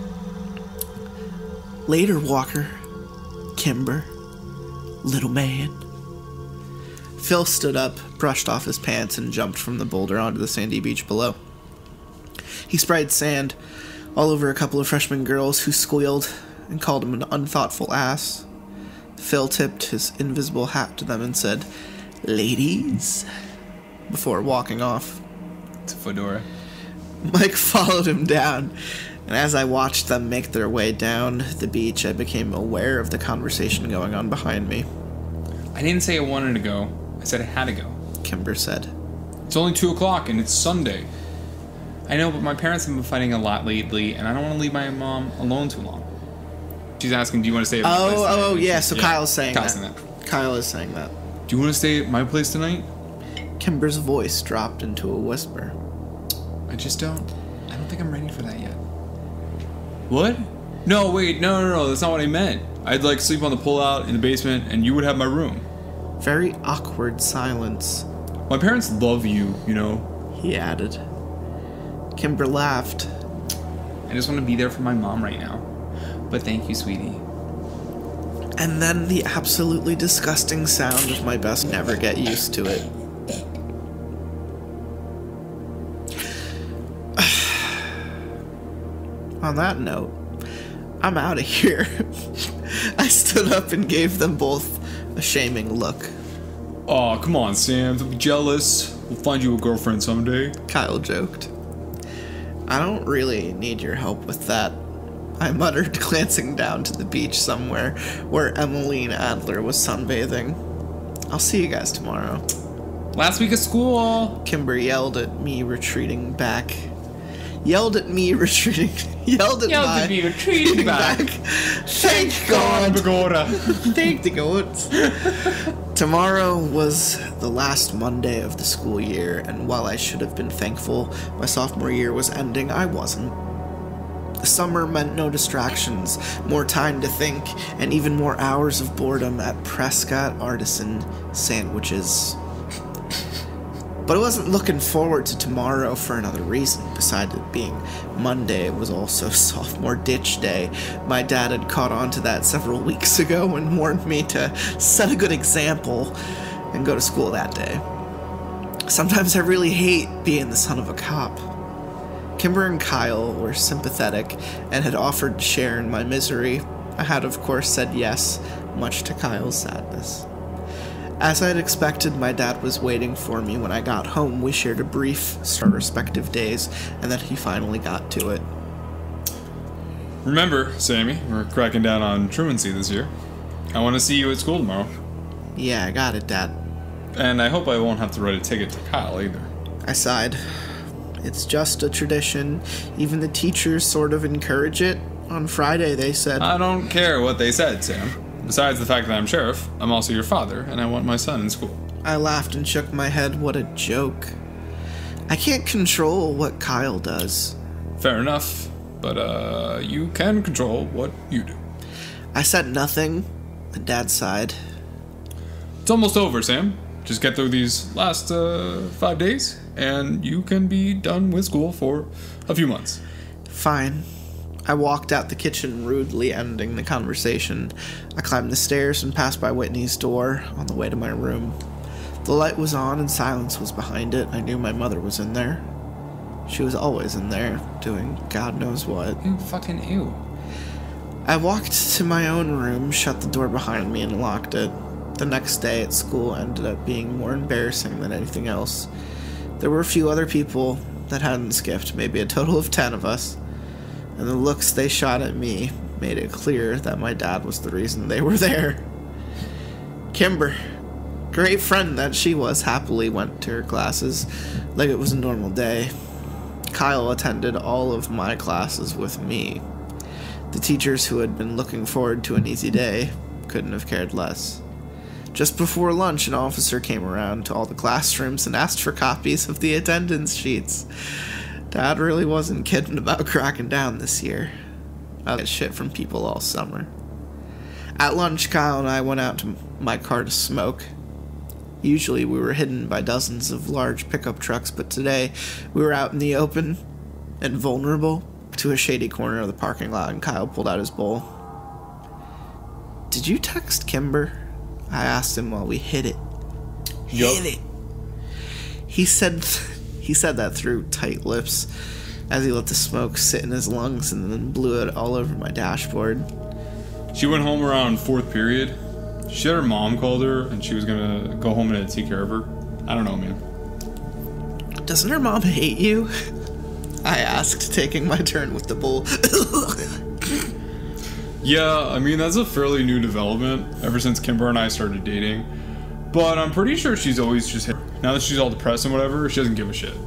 Later, Walker. Kimber. Little man. Phil stood up, brushed off his pants, and jumped from the boulder onto the sandy beach below. He sprayed sand all over a couple of freshman girls who squealed and called him an unthoughtful ass. Phil tipped his invisible hat to them and said, "Ladies," before walking off. It's a fedora. Mike followed him down, and as I watched them make their way down the beach, I became aware of the conversation going on behind me. I didn't say I wanted to go. I said I had to go. Kimber said. It's only 2 o'clock and it's Sunday. I know, but my parents have been fighting a lot lately, and I don't want to leave my mom alone too long. She's asking, do you want to stay at my place tonight? Oh, yeah, so Kyle's saying Kyle's that. saying that. Kyle is saying that. Do you want to stay at my place tonight? Kimber's voice dropped into a whisper. I don't think I'm ready for that yet. What? No, wait, no, that's not what I meant. I'd like sleep on the pull-out in the basement, and you would have my room. Very awkward silence. My parents love you, you know. He added. Kimber laughed. I just want to be there for my mom right now. But thank you, sweetie. And then the absolutely disgusting sound of my best never get used to it. On that note, I'm out of here. I stood up and gave them both a shaming look. Aw, come on, Sam. Don't be jealous. We'll find you a girlfriend someday. Kyle joked. I don't really need your help with that, I muttered, glancing down to the beach somewhere where Emmeline Adler was sunbathing. I'll see you guys tomorrow. Last week of school. Kimber yelled at me, retreating back. Yelled at me, retreating back. Thank God. Thank the gods. Tomorrow was the last Monday of the school year, and while I should have been thankful my sophomore year was ending, I wasn't. The summer meant no distractions, more time to think, and even more hours of boredom at Prescott Artisan Sandwiches. But I wasn't looking forward to tomorrow for another reason. Besides it being Monday, it was also sophomore ditch day. My dad had caught on to that several weeks ago and warned me to set a good example and go to school that day. Sometimes I really hate being the son of a cop. Kimber and Kyle were sympathetic and had offered to share in my misery. I had, of course, said yes, much to Kyle's sadness. As I had expected, my dad was waiting for me when I got home. We shared a brief our respective days, and then he finally got to it. Remember, Sammy, we're cracking down on truancy this year. I want to see you at school tomorrow. Yeah, I got it, Dad. And I hope I won't have to write a ticket to Kyle either. I sighed. It's just a tradition. Even the teachers sort of encourage it. On Friday, they said... I don't care what they said, Sam. Besides the fact that I'm sheriff, I'm also your father, and I want my son in school. I laughed and shook my head. What a joke. I can't control what Kyle does. Fair enough, but you can control what you do. I said nothing, and Dad sighed. It's almost over, Sam. Just get through these last 5 days, and you can be done with school for a few months. Fine. I walked out the kitchen, rudely ending the conversation. I climbed the stairs and passed by Whitney's door on the way to my room. The light was on and silence was behind it. I knew my mother was in there. She was always in there, doing God knows what. Ew, fucking ew. I walked to my own room, shut the door behind me, and locked it. The next day at school ended up being more embarrassing than anything else. There were a few other people that hadn't skipped, maybe a total of 10 of us. And the looks they shot at me made it clear that my dad was the reason they were there. Kimber, great friend that she was, happily went to her classes like it was a normal day. Kyle attended all of my classes with me. The teachers who had been looking forward to an easy day couldn't have cared less. Just before lunch, an officer came around to all the classrooms and asked for copies of the attendance sheets. Dad really wasn't kidding about cracking down this year. I get shit from people all summer. At lunch, Kyle and I went out to my car to smoke. Usually we were hidden by dozens of large pickup trucks, but today we were out in the open and vulnerable to a shady corner of the parking lot, and Kyle pulled out his bowl. "Did you text Kimber?" I asked him while we hid it. Yup. Hid it. He said that through tight lips as he let the smoke sit in his lungs and then blew it all over my dashboard. She went home around 4th period. She said her mom called her and she was gonna go home and take care of her. I don't know, man. "Doesn't her mom hate you?" I asked, taking my turn with the bowl. Yeah, I mean, that's a fairly new development ever since Kimber and I started dating. But I'm pretty sure she's always just hit. Now that she's all depressed and whatever, she doesn't give a shit.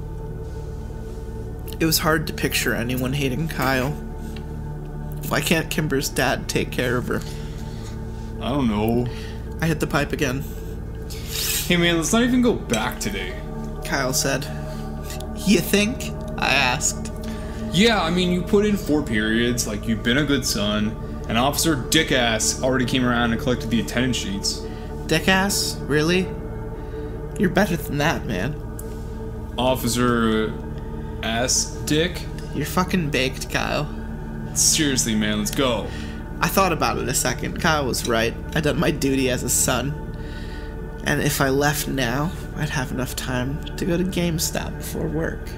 It was hard to picture anyone hating Kyle. Why can't Kimber's dad take care of her? I don't know. I hit the pipe again. Hey man, let's not even go back today. Kyle said. "You think?" I asked. Yeah, I mean, you put in 4 periods, like you've been a good son, and Officer Dickass already came around and collected the attendance sheets. Dickass? Really? You're better than that, man. Officer Ass Dick? You're fucking baked, Kyle. Seriously, man, let's go. I thought about it a second. Kyle was right. I'd done my duty as a son. And if I left now, I'd have enough time to go to GameStop before work.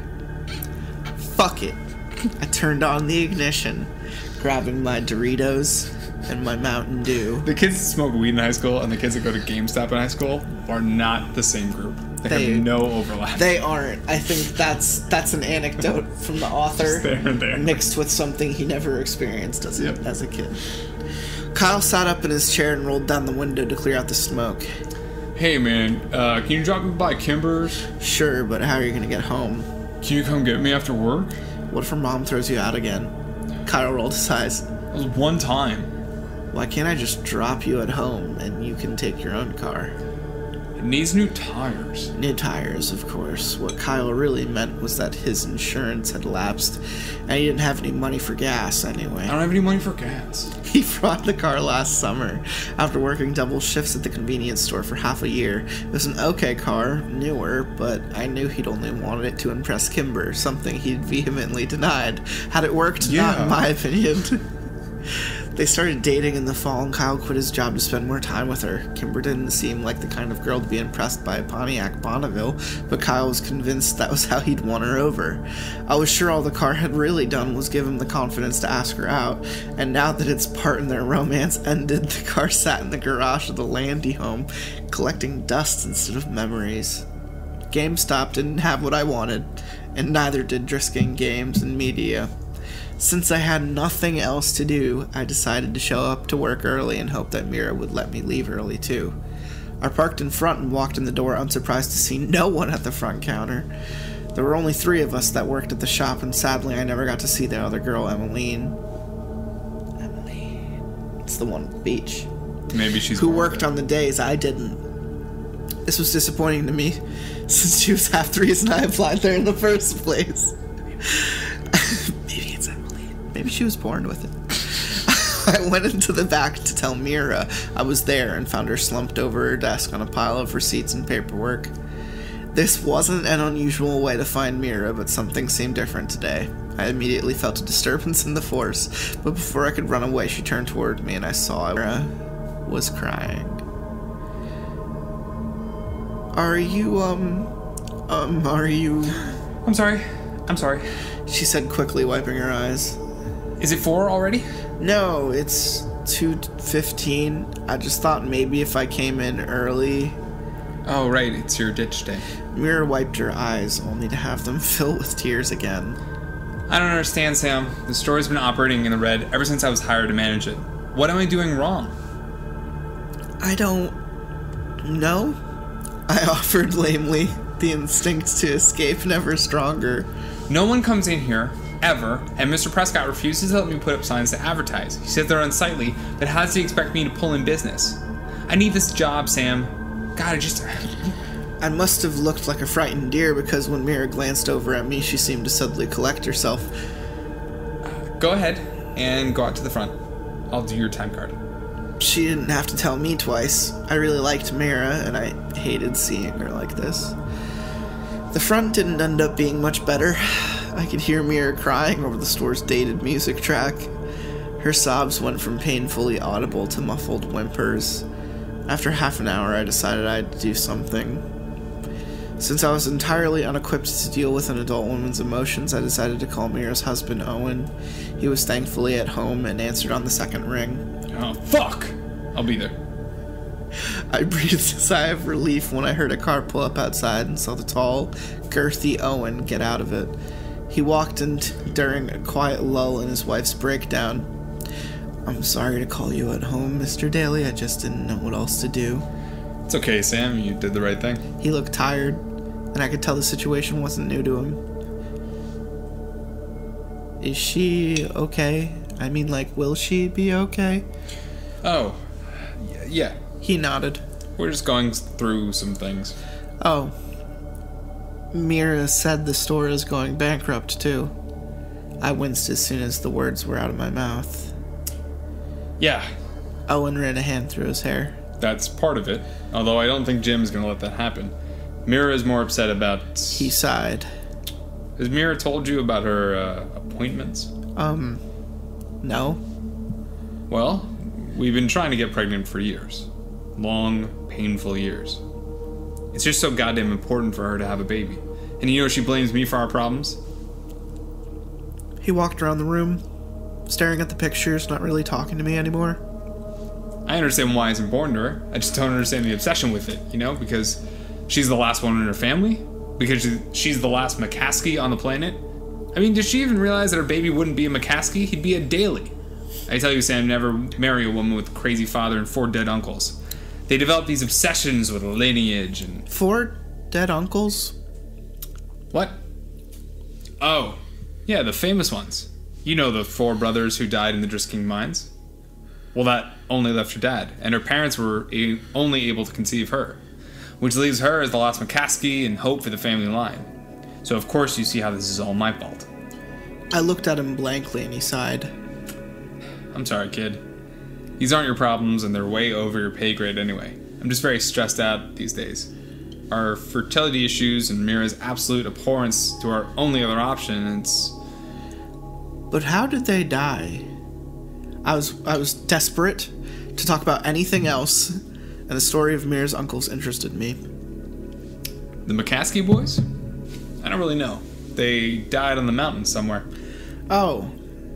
Fuck it. I turned on the ignition, grabbing my Doritos and my Mountain Dew. The kids that smoke weed in high school and the kids that go to GameStop in high school are not the same group. They have no overlap. They aren't. I think that's an anecdote from the author Just there and there. mixed with something he never experienced as a kid. Kyle sat up in his chair and rolled down the window to clear out the smoke. Hey man, can you drop me by Kimber's? Sure, but how are you gonna get home? Can you come get me after work? What if her mom throws you out again? Kyle rolled his eyes. That was one time. Why can't I just drop you at home and you can take your own car? It needs new tires. New tires, of course. What Kyle really meant was that his insurance had lapsed and he didn't have any money for gas anyway. I don't have any money for gas. He brought the car last summer after working double shifts at the convenience store for half a year. It was an okay car, newer, but I knew he'd only wanted it to impress Kimber, something he'd vehemently denied. Had it worked? Yeah. Not in my opinion. They started dating in the fall, and Kyle quit his job to spend more time with her. Kimber didn't seem like the kind of girl to be impressed by a Pontiac Bonneville, but Kyle was convinced that was how he'd won her over. I was sure all the car had really done was give him the confidence to ask her out, and now that its part in their romance ended, the car sat in the garage of the Landy home, collecting dust instead of memories. GameStop didn't have what I wanted, and neither did Drisking Games and Media. Since I had nothing else to do, I decided to show up to work early and hope that Mira would let me leave early too. I parked in front and walked in the door, unsurprised to see no one at the front counter. There were only 3 of us that worked at the shop, and sadly I never got to see the other girl, Emmeline. It's the one at the beach. Maybe she's Who worked on the days I didn't. This was disappointing to me, since she was half the reason I applied there in the first place. Maybe it's Emily. Maybe she was born with it. I went into the back to tell Mira I was there and found her slumped over her desk on a pile of receipts and paperwork. This wasn't an unusual way to find Mira, but something seemed different today. I immediately felt a disturbance in the force, but before I could run away, she turned toward me and I saw Mira was crying. Are you... I'm sorry. She said quickly, wiping her eyes. Is it 4 already? No, it's 2:15. I just thought maybe if I came in early... Oh, right, it's your ditch day. Mira wiped her eyes, only to have them fill with tears again. I don't understand, Sam. The store's been operating in the red ever since I was hired to manage it. What am I doing wrong? I don't know, I offered lamely, the instinct to escape never stronger. No one comes in here, ever, and Mr. Prescott refuses to let me put up signs to advertise. He says they're unsightly, but how does he expect me to pull in business? I need this job, Sam. God, I must have looked like a frightened deer because when Mira glanced over at me, she seemed to suddenly collect herself. Go ahead and go out to the front. I'll do your time card. She didn't have to tell me twice. I really liked Mira, and I hated seeing her like this. The front didn't end up being much better. I could hear Mira crying over the store's dated music track. Her sobs went from painfully audible to muffled whimpers. After half an hour, I decided I'd do something. Since I was entirely unequipped to deal with an adult woman's emotions, I decided to call Mira's husband, Owen. He was thankfully at home and answered on the second ring. Oh, fuck! I'll be there. I breathed a sigh of relief when I heard a car pull up outside and saw the tall, girthy Owen get out of it. He walked in during a quiet lull in his wife's breakdown. I'm sorry to call you at home, Mr. Daly. I just didn't know what else to do. It's okay, Sam. You did the right thing. He looked tired, and I could tell the situation wasn't new to him. Is she okay? I mean, like, will she be okay? Oh, yeah. He nodded. We're just going through some things. Oh. Mira said the store is going bankrupt, too. I winced as soon as the words were out of my mouth. Yeah. Owen ran a hand through his hair. That's part of it, although I don't think Jim's gonna let that happen. Mira is more upset about... He sighed. Has Mira told you about her appointments? No. Well, we've been trying to get pregnant for years. Long, painful years. It's just so goddamn important for her to have a baby. And you know she blames me for our problems? He walked around the room, staring at the pictures, not really talking to me anymore. I understand why it's important to her. I just don't understand the obsession with it, you know? Because she's the last one in her family? Because she's the last McCaskey on the planet? I mean, did she even realize that her baby wouldn't be a McCaskey? He'd be a Daly. I tell you, Sam, never marry a woman with a crazy father and 4 dead uncles. They develop these obsessions with lineage and... 4 dead uncles? What? Oh, yeah, the famous ones. You know the 4 brothers who died in the Drisking mines? Well, that only left her dad, and her parents were only able to conceive her, which leaves her as the last McCaskey and hope for the family line. So of course you see how this is all my fault. I looked at him blankly and he sighed. I'm sorry, kid. These aren't your problems and they're way over your pay grade anyway. I'm just very stressed out these days. Our fertility issues and Mira's absolute abhorrence to our only other option, it's... But how did they die? I was desperate to talk about anything else, and the story of Mira's uncles interested me. The McCaskey boys? I don't really know. They died on the mountain somewhere. Oh.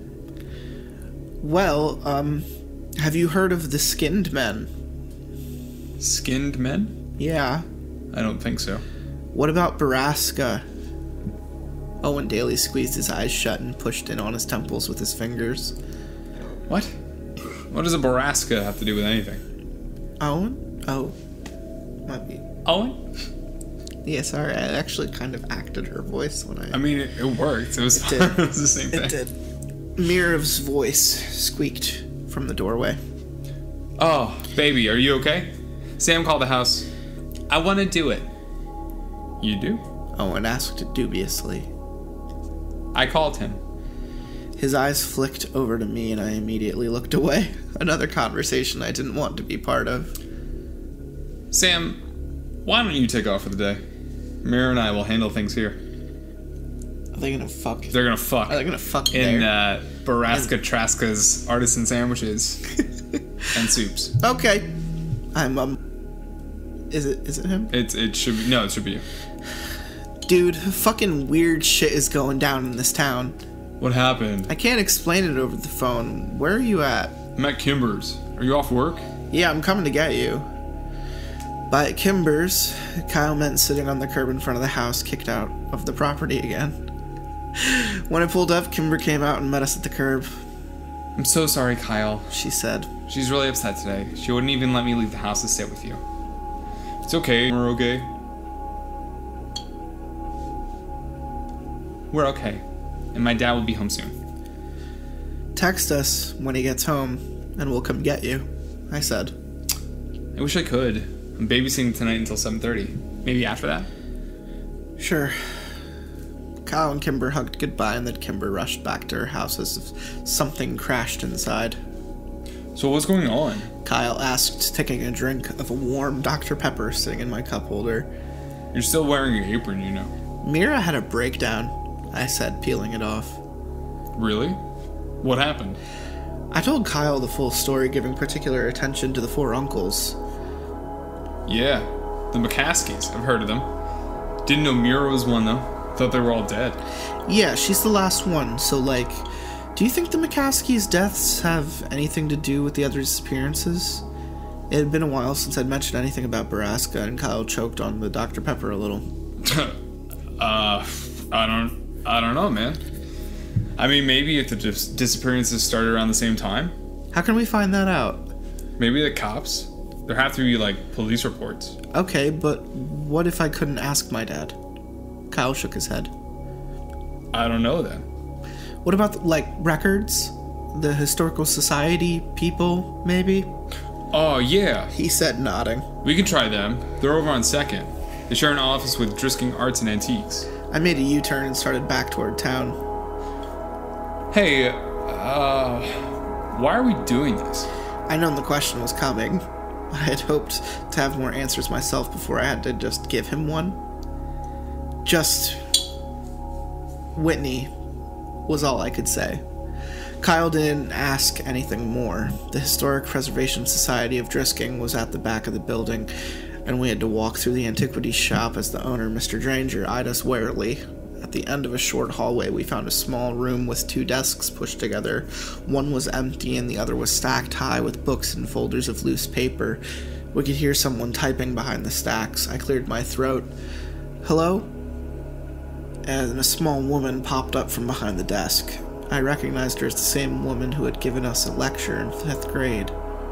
Well, have you heard of the Skinned Men? Skinned men? Yeah. I don't think so. What about Borrasca? Owen Daly squeezed his eyes shut and pushed in on his temples with his fingers. What? What does a Borrasca have to do with anything? Owen? Oh. Might be. Owen? Yeah, sorry, I actually kind of acted her voice when I mean, it worked. It was fine. It was the same thing. It did. Mira's voice squeaked from the doorway. Oh, baby, are you okay? Sam called the house. I want to do it. You do? Owen asked dubiously. I called him. His eyes flicked over to me and I immediately looked away. Another conversation I didn't want to be part of. Sam, why don't you take off for the day? Mira and I will handle things here. Are they gonna fuck? They're gonna fuck. Are they gonna fuck in there? Borrasca Traska's artisan sandwiches and soups. Okay. I'm Is it him? It should be. No, it should be you. Dude, fucking weird shit is going down in this town. What happened? I can't explain it over the phone. Where are you at? I'm at Kimber's. Are you off work? Yeah, I'm coming to get you. By Kimber's, Kyle meant sitting on the curb in front of the house, kicked out of the property again. When I pulled up, Kimber came out and met us at the curb. I'm so sorry, Kyle. She said. She's really upset today. She wouldn't even let me leave the house to sit with you. It's okay. We're okay. We're okay. and my dad will be home soon. Text us when he gets home, and we'll come get you, I said. I wish I could. I'm babysitting tonight until 7:30. Maybe after that? Sure. Kyle and Kimber hugged goodbye, and then Kimber rushed back to her house as if something crashed inside. So what's going on? Kyle asked, taking a drink of a warm Dr. Pepper sitting in my cup holder. You're still wearing your apron, you know. Mira had a breakdown, I said, peeling it off. Really? What happened? I told Kyle the full story, giving particular attention to the 4 uncles. Yeah, the McCaskies. I've heard of them. Didn't know Mira was one, though. Thought they were all dead. Yeah, she's the last one, so, like, do you think the McCaskies' deaths have anything to do with the other disappearances? It had been a while since I'd mentioned anything about Borrasca, and Kyle choked on the Dr. Pepper a little. I don't know, man. I mean, maybe if the disappearances started around the same time. How can we find that out? Maybe the cops. There have to be, like, police reports. Okay, but what if I couldn't ask my dad? Kyle shook his head. I don't know, then. What about, like, records? The Historical Society people, maybe? Oh, yeah. He said, nodding. We can try them. They're over on 2nd. They share an office with Drisking Arts and Antiques. I made a U-turn and started back toward town. Hey, why are we doing this? I known the question was coming. I had hoped to have more answers myself before I had to just give him one. Just Whitney was all I could say. Kyle didn't ask anything more. The Historic Preservation Society of Drisking was at the back of the building, and we had to walk through the antiquities shop as the owner, Mr. Dranger, eyed us warily. At the end of a short hallway, we found a small room with 2 desks pushed together. One was empty and the other was stacked high with books and folders of loose paper. We could hear someone typing behind the stacks. I cleared my throat. Hello? And a small woman popped up from behind the desk. I recognized her as the same woman who had given us a lecture in 5th grade.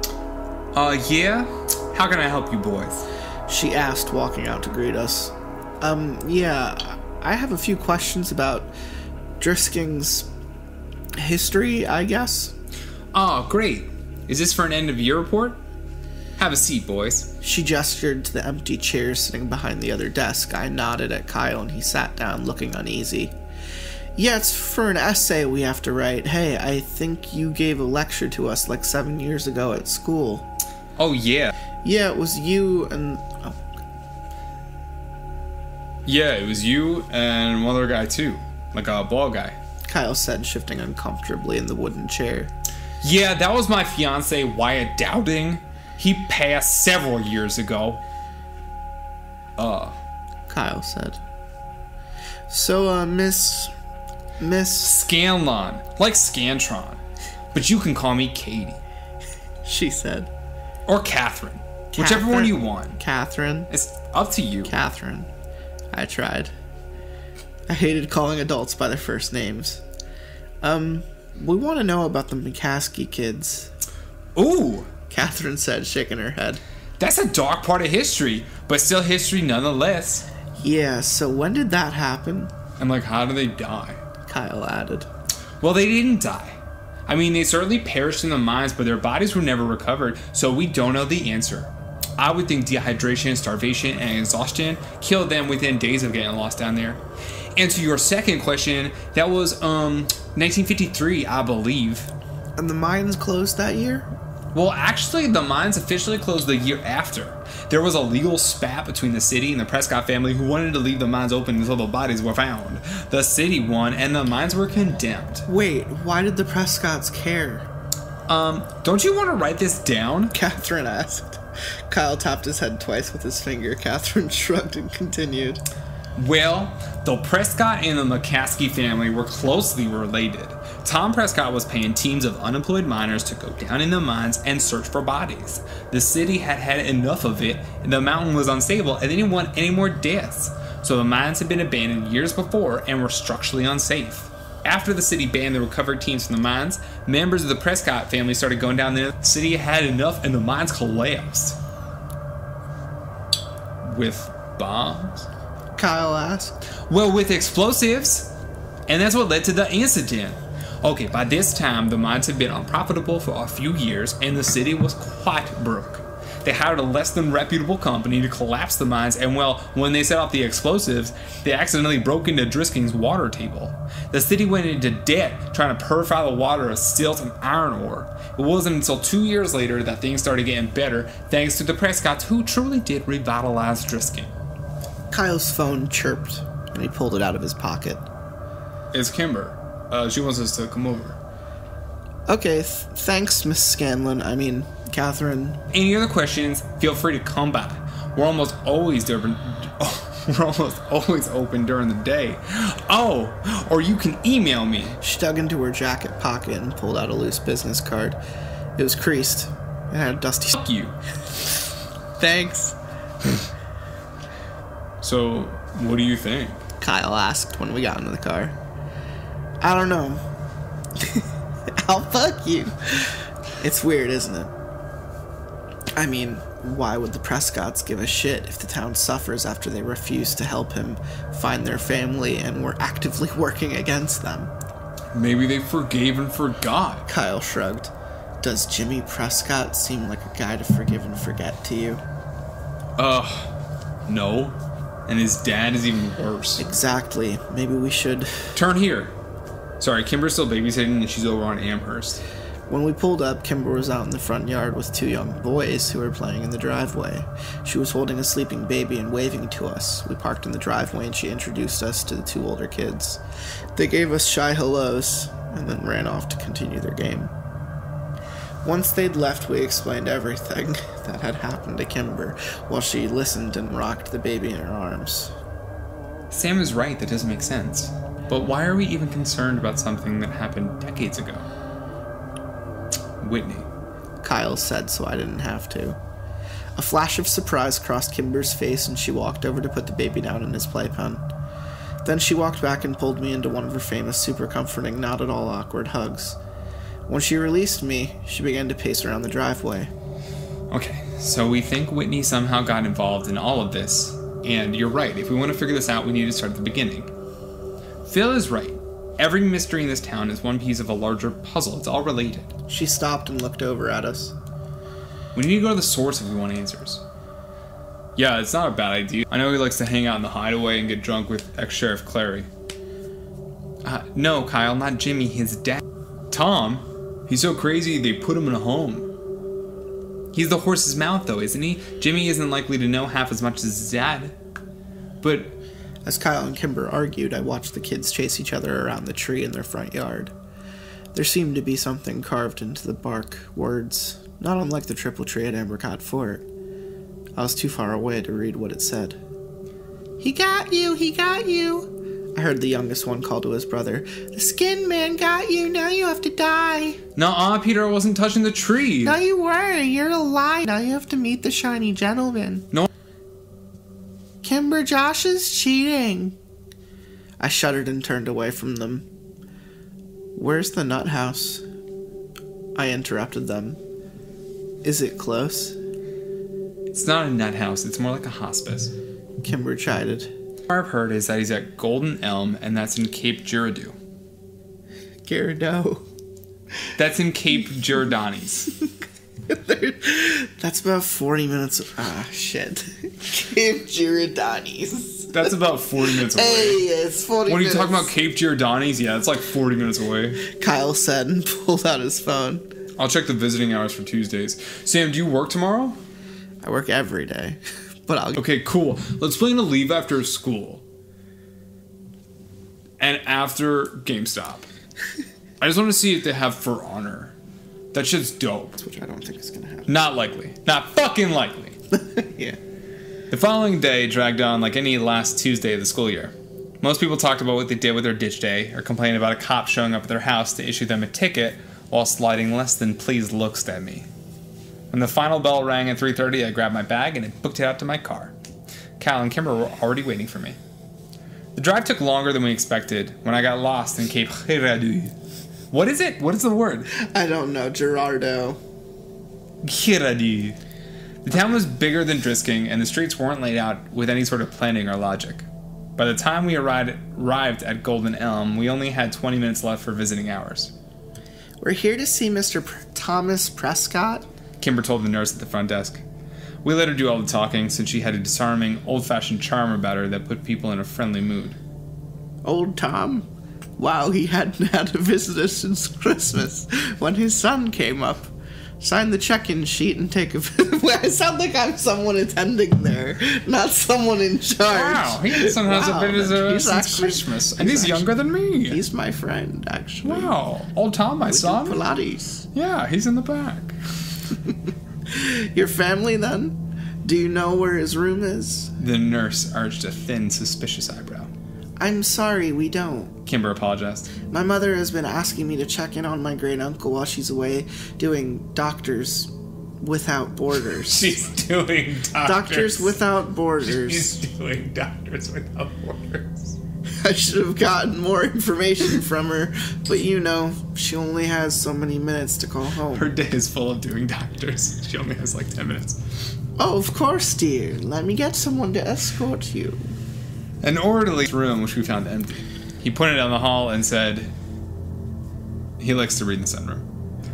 Yeah? How can I help you boys? She asked, walking out to greet us. Yeah, I have a few questions about Drisking's history, I guess. Oh, great. Is this for an end-of-year report? Have a seat, boys. She gestured to the empty chair sitting behind the other desk. I nodded at Kyle, and he sat down, looking uneasy. Yeah, it's for an essay we have to write. Hey, I think you gave a lecture to us like 7 years ago at school. Oh, yeah. Yeah, it was you and... Oh. Yeah, it was you and one other guy, too. Like a bald guy. Kyle said, shifting uncomfortably in the wooden chair. Yeah, that was my fiance, Wyatt Dowding. He passed several years ago. Kyle said. So, Miss... Scanlon. Like Scantron. But you can call me Katie. She said. Or Catherine. Whichever one you want. Catherine. It's up to you. Catherine. I tried. I hated calling adults by their first names. We want to know about the McCaskey kids. Ooh! Catherine said, shaking her head. That's a dark part of history, but still history nonetheless. Yeah, so when did that happen? And like, how did they die? Kyle added. Well, they didn't die. I mean, they certainly perished in the mines, but their bodies were never recovered, so we don't know the answer. I would think dehydration, starvation, and exhaustion killed them within days of getting lost down there. And to your second question, that was 1953, I believe. And the mines closed that year? Well, actually, the mines officially closed the year after. There was a legal spat between the city and the Prescott family who wanted to leave the mines open until the bodies were found. The city won, and the mines were condemned. Wait, why did the Prescotts care? Don't you want to write this down? Catherine asked. Kyle tapped his head twice with his finger. Catherine shrugged and continued. Well, the Prescott and the McCaskey family were closely related. Tom Prescott was paying teams of unemployed miners to go down in the mines and search for bodies. The city had had enough of it, and the mountain was unstable, and they didn't want any more deaths. So the mines had been abandoned years before and were structurally unsafe. After the city banned the recovered teams from the mines, members of the Prescott family started going down there. The city had enough, and the mines collapsed. With bombs? Kyle asked. Well, with explosives. And that's what led to the incident. Okay, by this time, the mines had been unprofitable for a few years, and the city was quite broke. They hired a less than reputable company to collapse the mines, and well, when they set off the explosives, they accidentally broke into Drisking's water table. The city went into debt trying to purify the water of silt and iron ore. It wasn't until 2 years later that things started getting better, thanks to the Prescotts, who truly did revitalize Drisking. Kyle's phone chirped, and he pulled it out of his pocket. It's Kimber. She wants us to come over. Okay, thanks, Miss Scanlon. I mean, Catherine. Any other questions, feel free to come by. We're almost always open during the day. Oh, or you can email me. She dug into her jacket pocket and pulled out a loose business card. It was creased. It had a dusty... Fuck you. Thanks. So, what do you think? Kyle asked when we got into the car. I don't know. I'll fuck you. It's weird, isn't it? I mean, why would the Prescotts give a shit if the town suffers after they refuse to help him find their family and were actively working against them? Maybe they forgave and forgot. Kyle shrugged. Does Jimmy Prescott seem like a guy to forgive and forget to you? No. And his dad is even worse. Exactly. Maybe we should... Turn here. Sorry, Kimber's still babysitting and she's over on Amherst. When we pulled up, Kimber was out in the front yard with 2 young boys who were playing in the driveway. She was holding a sleeping baby and waving to us. We parked in the driveway and she introduced us to the 2 older kids. They gave us shy hellos and then ran off to continue their game. Once they'd left, we explained everything that had happened to Kimber while she listened and rocked the baby in her arms. Sam is right, that doesn't make sense. But why are we even concerned about something that happened decades ago? Whitney. Kyle said so I didn't have to. A flash of surprise crossed Kimber's face and she walked over to put the baby down in his playpen. Then she walked back and pulled me into one of her famous super comforting, not at all awkward hugs. When she released me, she began to pace around the driveway. Okay, so we think Whitney somehow got involved in all of this, and you're right, if we want to figure this out, we need to start at the beginning. Phil is right. Every mystery in this town is one piece of a larger puzzle. It's all related. She stopped and looked over at us. We need to go to the source if we want answers. Yeah, it's not a bad idea. I know he likes to hang out in the hideaway and get drunk with ex-Sheriff Clary. No, Kyle, not Jimmy, his dad. Tom? He's so crazy they put him in a home. He's the horse's mouth, though, isn't he? Jimmy isn't likely to know half as much as his dad. But... As Kyle and Kimber argued, I watched the kids chase each other around the tree in their front yard. There seemed to be something carved into the bark, words, not unlike the triple tree at Ambercott Fort. I was too far away to read what it said. He got you! He got you! I heard the youngest one call to his brother. The skin man got you, now you have to die. Nuh-uh, Peter, I wasn't touching the tree. No, you were. You're alive. Now you have to meet the shiny gentleman. No. Kimber, Josh is cheating. I shuddered and turned away from them. Where's the nut house? I interrupted them. Is it close? It's not a nut house, it's more like a hospice. Kimber chided. What I've heard is that he's at Golden Elm, and that's in Cape Girardeau. Girardeau. That's in Cape Giordani's. That's about 40 minutes. Shit. Cape Giordani's. That's about 40 minutes away. Hey, it's 40 minutes. When you talk about Cape Giordani's, yeah, it's like 40 minutes away. Kyle said and pulled out his phone. I'll check the visiting hours for Tuesdays. Sam, do you work tomorrow? I work every day. But I'll... Okay, cool. Let's plan to leave after school. And after GameStop. I just want to see if they have For Honor. That shit's dope. Which I don't think is going to happen. Not likely. Not fucking likely. Yeah. The following day dragged on like any last Tuesday of the school year. Most people talked about what they did with their ditch day, or complained about a cop showing up at their house to issue them a ticket while sliding less than pleased looks at me. When the final bell rang at 3:30, I grabbed my bag and I booked it out to my car. Cal and Kimber were already waiting for me. The drive took longer than we expected when I got lost in Cape Girardeau. What is it? What is the word? I don't know. Girardeau. Girardeau. The town was bigger than Drisking, and the streets weren't laid out with any sort of planning or logic. By the time we arrived at Golden Elm, we only had 20 minutes left for visiting hours. We're here to see Mr. Thomas Prescott. Kimber told the nurse at the front desk. We let her do all the talking, since she had a disarming, old-fashioned charm about her that put people in a friendly mood. Old Tom? Wow, he hadn't had a visitor since Christmas, when his son came up. Sign the check-in sheet and take a visit. I sound like I'm someone attending there, not someone in charge. Wow, his son has a visitor since Christmas, and he's younger than me. He's my friend, actually. Wow, old Tom, my son? Do Pilates. Yeah, he's in the back. Your family, then? Do you know where his room is? The nurse arched a thin, suspicious eyebrow. I'm sorry, we don't. Kimber apologized. My mother has been asking me to check in on my great-uncle while she's away doing Doctors Without Borders. She's doing Doctors Without Borders. She's doing Doctors Without Borders. I should have gotten more information from her, but you know, she only has so many minutes to call home. Her day is full of doing doctors. She only has like 10 minutes. Oh, of course, dear. Let me get someone to escort you. An orderly's room, which we found empty. He pointed down the hall and said, he likes to read in the sunroom.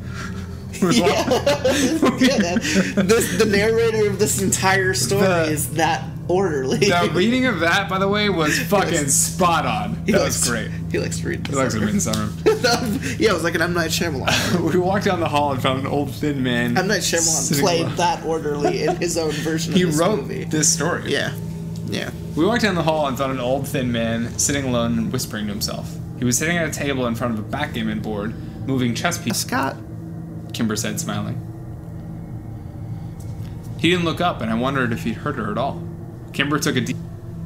The narrator of this entire story is that orderly. The reading of that, by the way, was fucking spot on. That was great. He likes to read in the He likes to read in the sunroom. Yeah, it was like an M. Night Shyamalan. We walked down the hall and found an old thin man. M. Night Shyamalan played that orderly in his own version of this movie. He wrote this story. Yeah. We walked down the hall and found an old thin man sitting alone and whispering to himself. He was sitting at a table in front of a backgammon board, moving chess pieces. Scott, Kimber said, smiling. He didn't look up, and I wondered if he'd heard her at all. Kimber took a deep...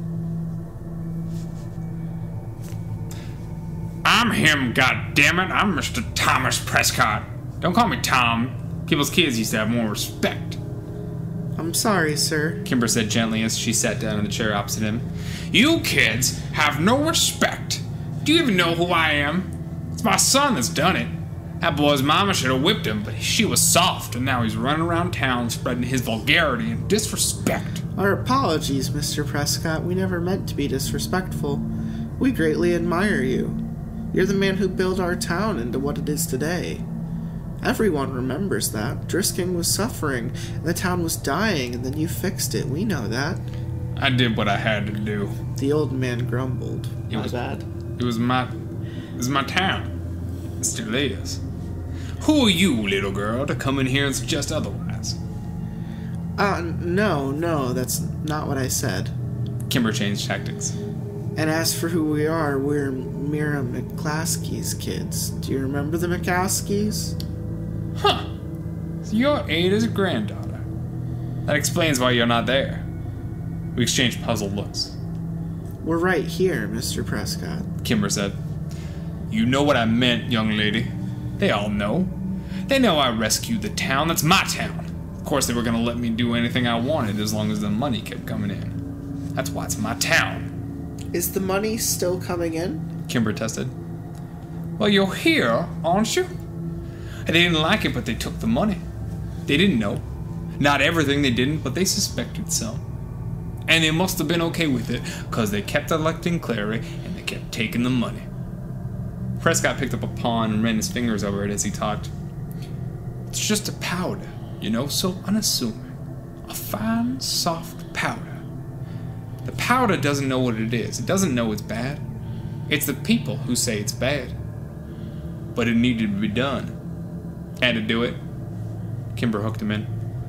I'm him, goddammit. I'm Mr. Thomas Prescott. Don't call me Tom. People's kids used to have more respect. I'm sorry, sir. Kimber said gently as she sat down in the chair opposite him. You kids have no respect. Do you even know who I am? It's my son that's done it. That boy's mama should have whipped him, but she was soft, and now he's running around town spreading his vulgarity and disrespect. Our apologies, Mr. Prescott. We never meant to be disrespectful. We greatly admire you. You're the man who built our town into what it is today. Everyone remembers that. Drisking was suffering, and the town was dying, and then you fixed it. We know that. I did what I had to do. The old man grumbled. My bad. It was my town. It still is. Who are you, little girl, to come in here and suggest otherwise? No, that's not what I said. Kimber changed tactics. And as for who we are, we're Mira McClaskey's kids. Do you remember the McClaskeys? Huh. So you're Ada's granddaughter. That explains why you're not there. We exchanged puzzled looks. We're right here, Mr. Prescott. Kimber said. You know what I meant, young lady. They all know. They know I rescued the town. That's my town. Of course, they were going to let me do anything I wanted as long as the money kept coming in. That's why it's my town. Is the money still coming in? Kimber tested. Well, you're here, aren't you? They didn't like it, but they took the money. They didn't know. Not everything they didn't, but they suspected some. And they must have been okay with it, because they kept electing Clary, and they kept taking the money. Prescott picked up a pawn and ran his fingers over it as he talked. It's just a powder, you know, so unassuming. A fine, soft powder. The powder doesn't know what it is. It doesn't know it's bad. It's the people who say it's bad. But it needed to be done. Had to do it. Kimber hooked him in.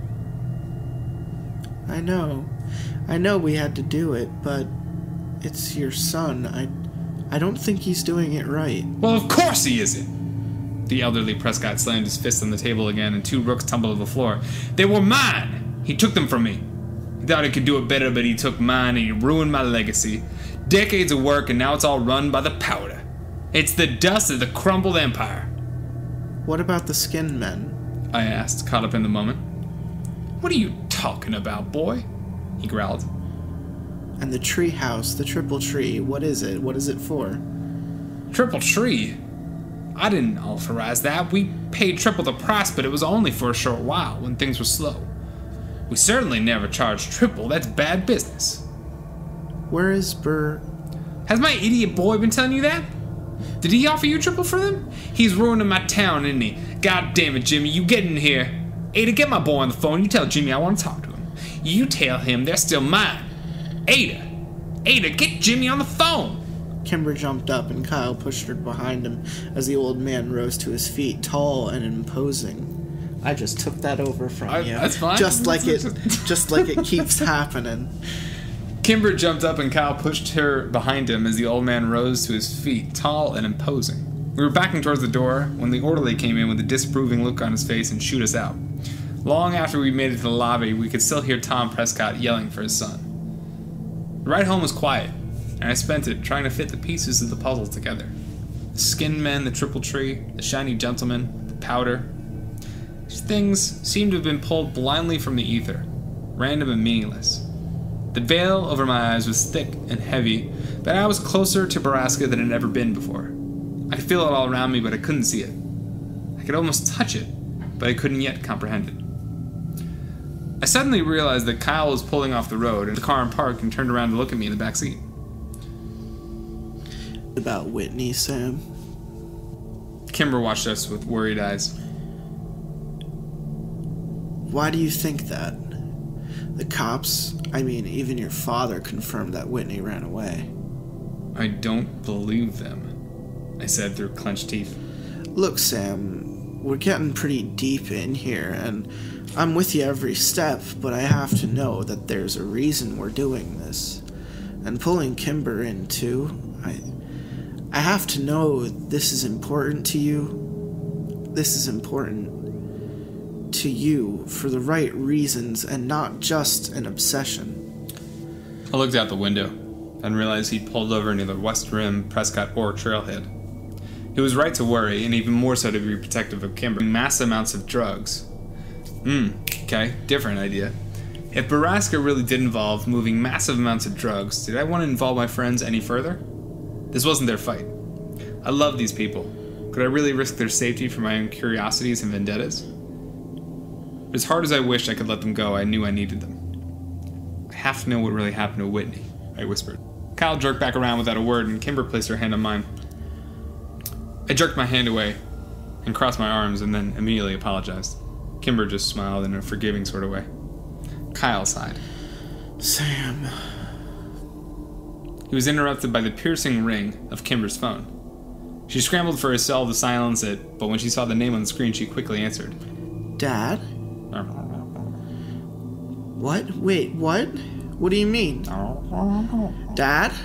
I know we had to do it, but it's your son. I don't think he's doing it right. Well, of course he isn't! The elderly Prescott slammed his fist on the table again, and two rooks tumbled to the floor. They were mine! He took them from me. He thought he could do it better, but he took mine, and he ruined my legacy. Decades of work, and now it's all run by the powder. It's the dust of the crumbled empire. What about the skin men? I asked, caught up in the moment. What are you talking about, boy? He growled. And the tree house, the triple tree, what is it? What is it for? Triple tree? I didn't authorize that. We paid triple the price, but it was only for a short while, when things were slow. We certainly never charged triple. That's bad business. Where is Has my idiot boy been telling you that? Did he offer you triple for them? He's ruining my town, isn't he? God damn it, Jimmy, you get in here. Ada, get my boy on the phone. You tell Jimmy I want to talk to him. You tell him they're still mine. Ada, get Jimmy on the phone. Kimber jumped up and Kyle pushed her behind him as the old man rose to his feet, tall and imposing. I just took that over from you. That's fine. Just like it keeps happening. Kimber jumped up and Kyle pushed her behind him as the old man rose to his feet, tall and imposing. We were backing towards the door when the orderly came in with a disapproving look on his face and shooed us out. Long after we made it to the lobby, we could still hear Tom Prescott yelling for his son. The ride home was quiet, and I spent it trying to fit the pieces of the puzzle together. The skinned men, the triple tree, the shiny gentleman, the powder. These things seemed to have been pulled blindly from the ether, random and meaningless. The veil over my eyes was thick and heavy, but I was closer to Borrasca than it had ever been before. I could feel it all around me, but I couldn't see it. I could almost touch it, but I couldn't yet comprehend it. I suddenly realized that Kyle was pulling off the road and the car in park and turned around to look at me in the back seat. About Whitney, Sam. Kimber watched us with worried eyes. Why do you think that? The cops, even your father, confirmed that Whitney ran away. I don't believe them, I said through clenched teeth. Look, Sam, we're getting pretty deep in here, and I'm with you every step, but I have to know that there's a reason we're doing this. And pulling Kimber in, too, I have to know this is important to you. This is important to you for the right reasons and not just an obsession. I looked out the window and realized he'd pulled over near the West Rim, Prescott, or trailhead. He was right to worry, and even more so to be protective of Kimber. Mass amounts of drugs. Okay, different idea. If Borrasca really did involve moving massive amounts of drugs, did I want to involve my friends any further? This wasn't their fight. I love these people. Could I really risk their safety for my own curiosities and vendettas? But as hard as I wished I could let them go, I knew I needed them. I have to know what really happened to Whitney, I whispered. Kyle jerked back around without a word, and Kimber placed her hand on mine. I jerked my hand away and crossed my arms and then immediately apologized. Kimber just smiled in a forgiving sort of way. Kyle sighed. Sam. He was interrupted by the piercing ring of Kimber's phone. She scrambled for her cell to silence it, but when she saw the name on the screen, she quickly answered. Dad? What? Wait, what? What do you mean? Dad?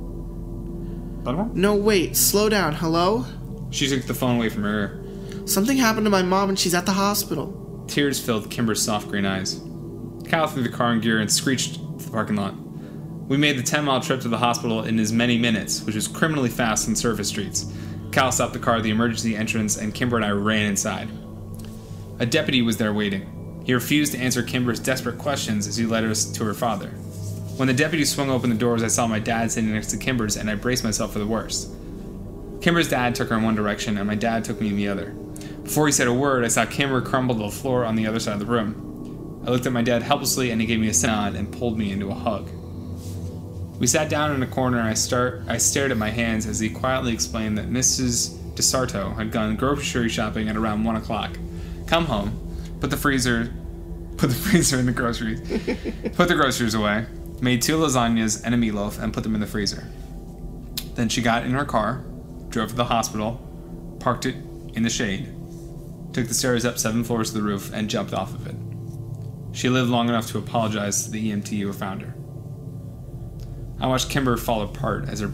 No, wait, slow down, hello? She took the phone away from her. Something happened to my mom and she's at the hospital. Tears filled Kimber's soft green eyes. Kyle threw the car in gear and screeched to the parking lot. We made the 10-mile trip to the hospital in as many minutes, which was criminally fast on surface streets. Kyle stopped the car at the emergency entrance, and Kimber and I ran inside. A deputy was there waiting. He refused to answer Kimber's desperate questions as he led us to her father. When the deputy swung open the doors, I saw my dad sitting next to Kimber's, and I braced myself for the worst. Kimber's dad took her in one direction, and my dad took me in the other. Before he said a word, I saw Kimber crumble to the floor on the other side of the room. I looked at my dad helplessly, and he gave me a nod and pulled me into a hug. We sat down in a corner, and I stared at my hands as he quietly explained that Mrs. DeSarto had gone grocery shopping at around 1 o'clock. Come home, put the freezer in the groceries, put the groceries away, made 2 lasagnas and a meatloaf, and put them in the freezer. Then she got in her car, drove to the hospital, parked it in the shade, took the stairs up 7 floors to the roof, and jumped off of it. She lived long enough to apologize to the EMT who found her. I watched Kimber fall apart as her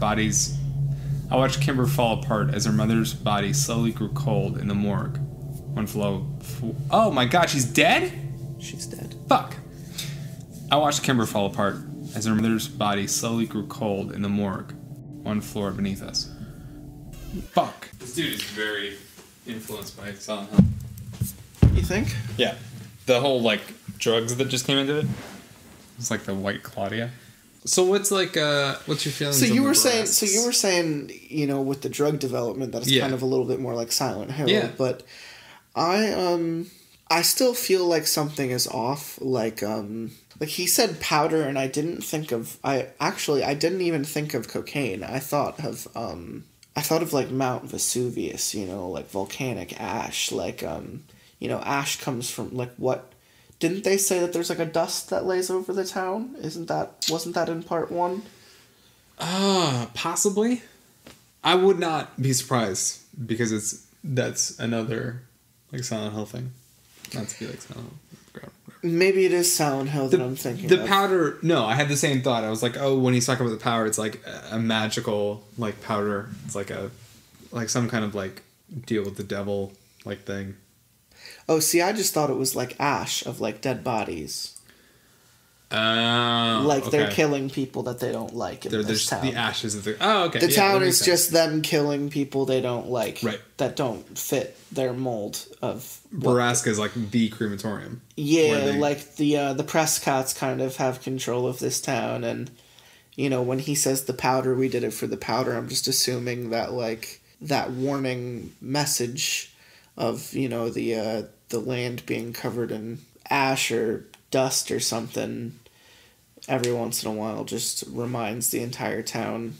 mother's body slowly grew cold in the morgue. Oh my god, she's dead? She's dead. Fuck. I watched Kimber fall apart as her mother's body slowly grew cold in the morgue, 1 floor beneath us. Fuck. This dude is very influenced by Silent Hill. You think? Yeah. The whole, drugs that just came into it. It's like the White Claudia. So what's what's your feelings? So you were saying, with the drug development that it's kind of a little bit more like Silent Hill. Yeah. But I I still feel like something is off. Like he said powder, and I didn't even think of cocaine. I thought of like Mount Vesuvius, like volcanic ash. Like, ash comes from, like, what? Didn't they say that there's, like, a dust that lays over the town? Wasn't that in part 1? Possibly. I would not be surprised, because that's another, like, Silent Hill thing. Not to be like Silent Hill. Maybe it is Silent Hill that I'm thinking of. The powder, no, I had the same thought. I was like, oh, when he's talking about the powder, it's like a magical, like, powder. It's like some kind of, like, deal with the devil, like, thing. Oh, see, I just thought it was, like, ash of, like, dead bodies. Like, okay. They're killing people that they don't like in this town. The ashes of the... Oh, okay. The town is just them killing people they don't like. Right. That don't fit their mold of... Borrasca is like the crematorium. Yeah, like the Prescotts kind of have control of this town, and, when he says the powder, we did it for the powder, I'm just assuming that, like, that warning message of, the land being covered in ash or dust or something every once in a while just reminds the entire town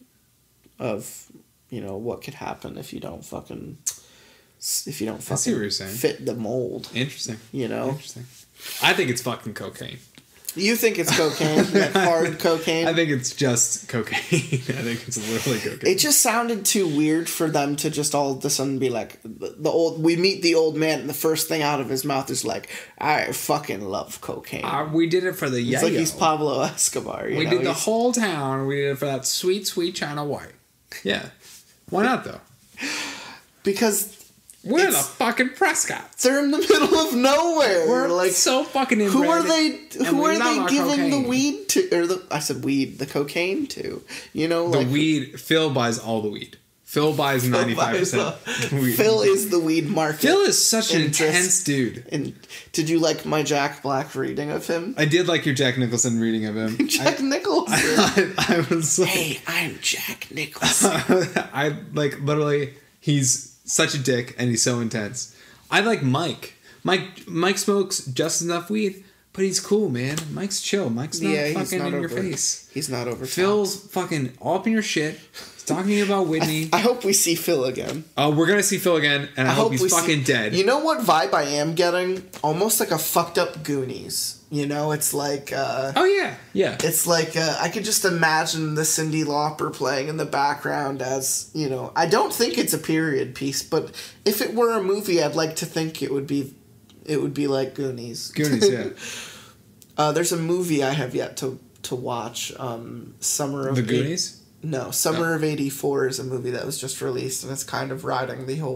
of what could happen if you don't fucking I see what you're saying. fit the mold. Interesting. Interesting. I think it's fucking cocaine. You think it's cocaine, like hard cocaine? I think it's just cocaine. I think it's literally cocaine. It just sounded too weird for them to just all of a sudden be like, we meet the old man, and the first thing out of his mouth is like, I fucking love cocaine. We did it for the yayo. It's like he's Pablo Escobar. We did the whole town. We did it for that sweet, sweet China White. Yeah. Why not, though? Because... We're the fucking Prescotts. They're in the middle of nowhere. We're like so fucking inbred. Who are they giving cocaine. the weed to? Or the cocaine to? The weed. Phil buys all the weed. Phil buys 95% weed. Phil is the weed market. Phil is such an intense dude. And did you like my Jack Black reading of him? I did like your Jack Nicholson reading of him. Jack Nicholson. I was like, hey, I'm Jack Nicholson. I like literally. He's such a dick, and he's so intense. I like Mike. Mike smokes just enough weed, but he's cool, man. Mike's chill. Mike's not fucking in your face. He's not over. Phil's fucking all up in your shit. He's talking to you about Whitney. I hope we see Phil again. Oh, we're gonna see Phil again, and I hope he's fucking dead. You know what vibe I am getting? Almost like a fucked up Goonies. It's like... oh, yeah. Yeah. It's like, I could just imagine the Cyndi Lauper playing in the background as, I don't think it's a period piece, but if it were a movie, I'd like to think it would be like Goonies. Goonies, yeah. There's a movie I have yet to watch, Summer of... The Goonies? No, Summer of 84 is a movie that was just released, and it's kind of riding the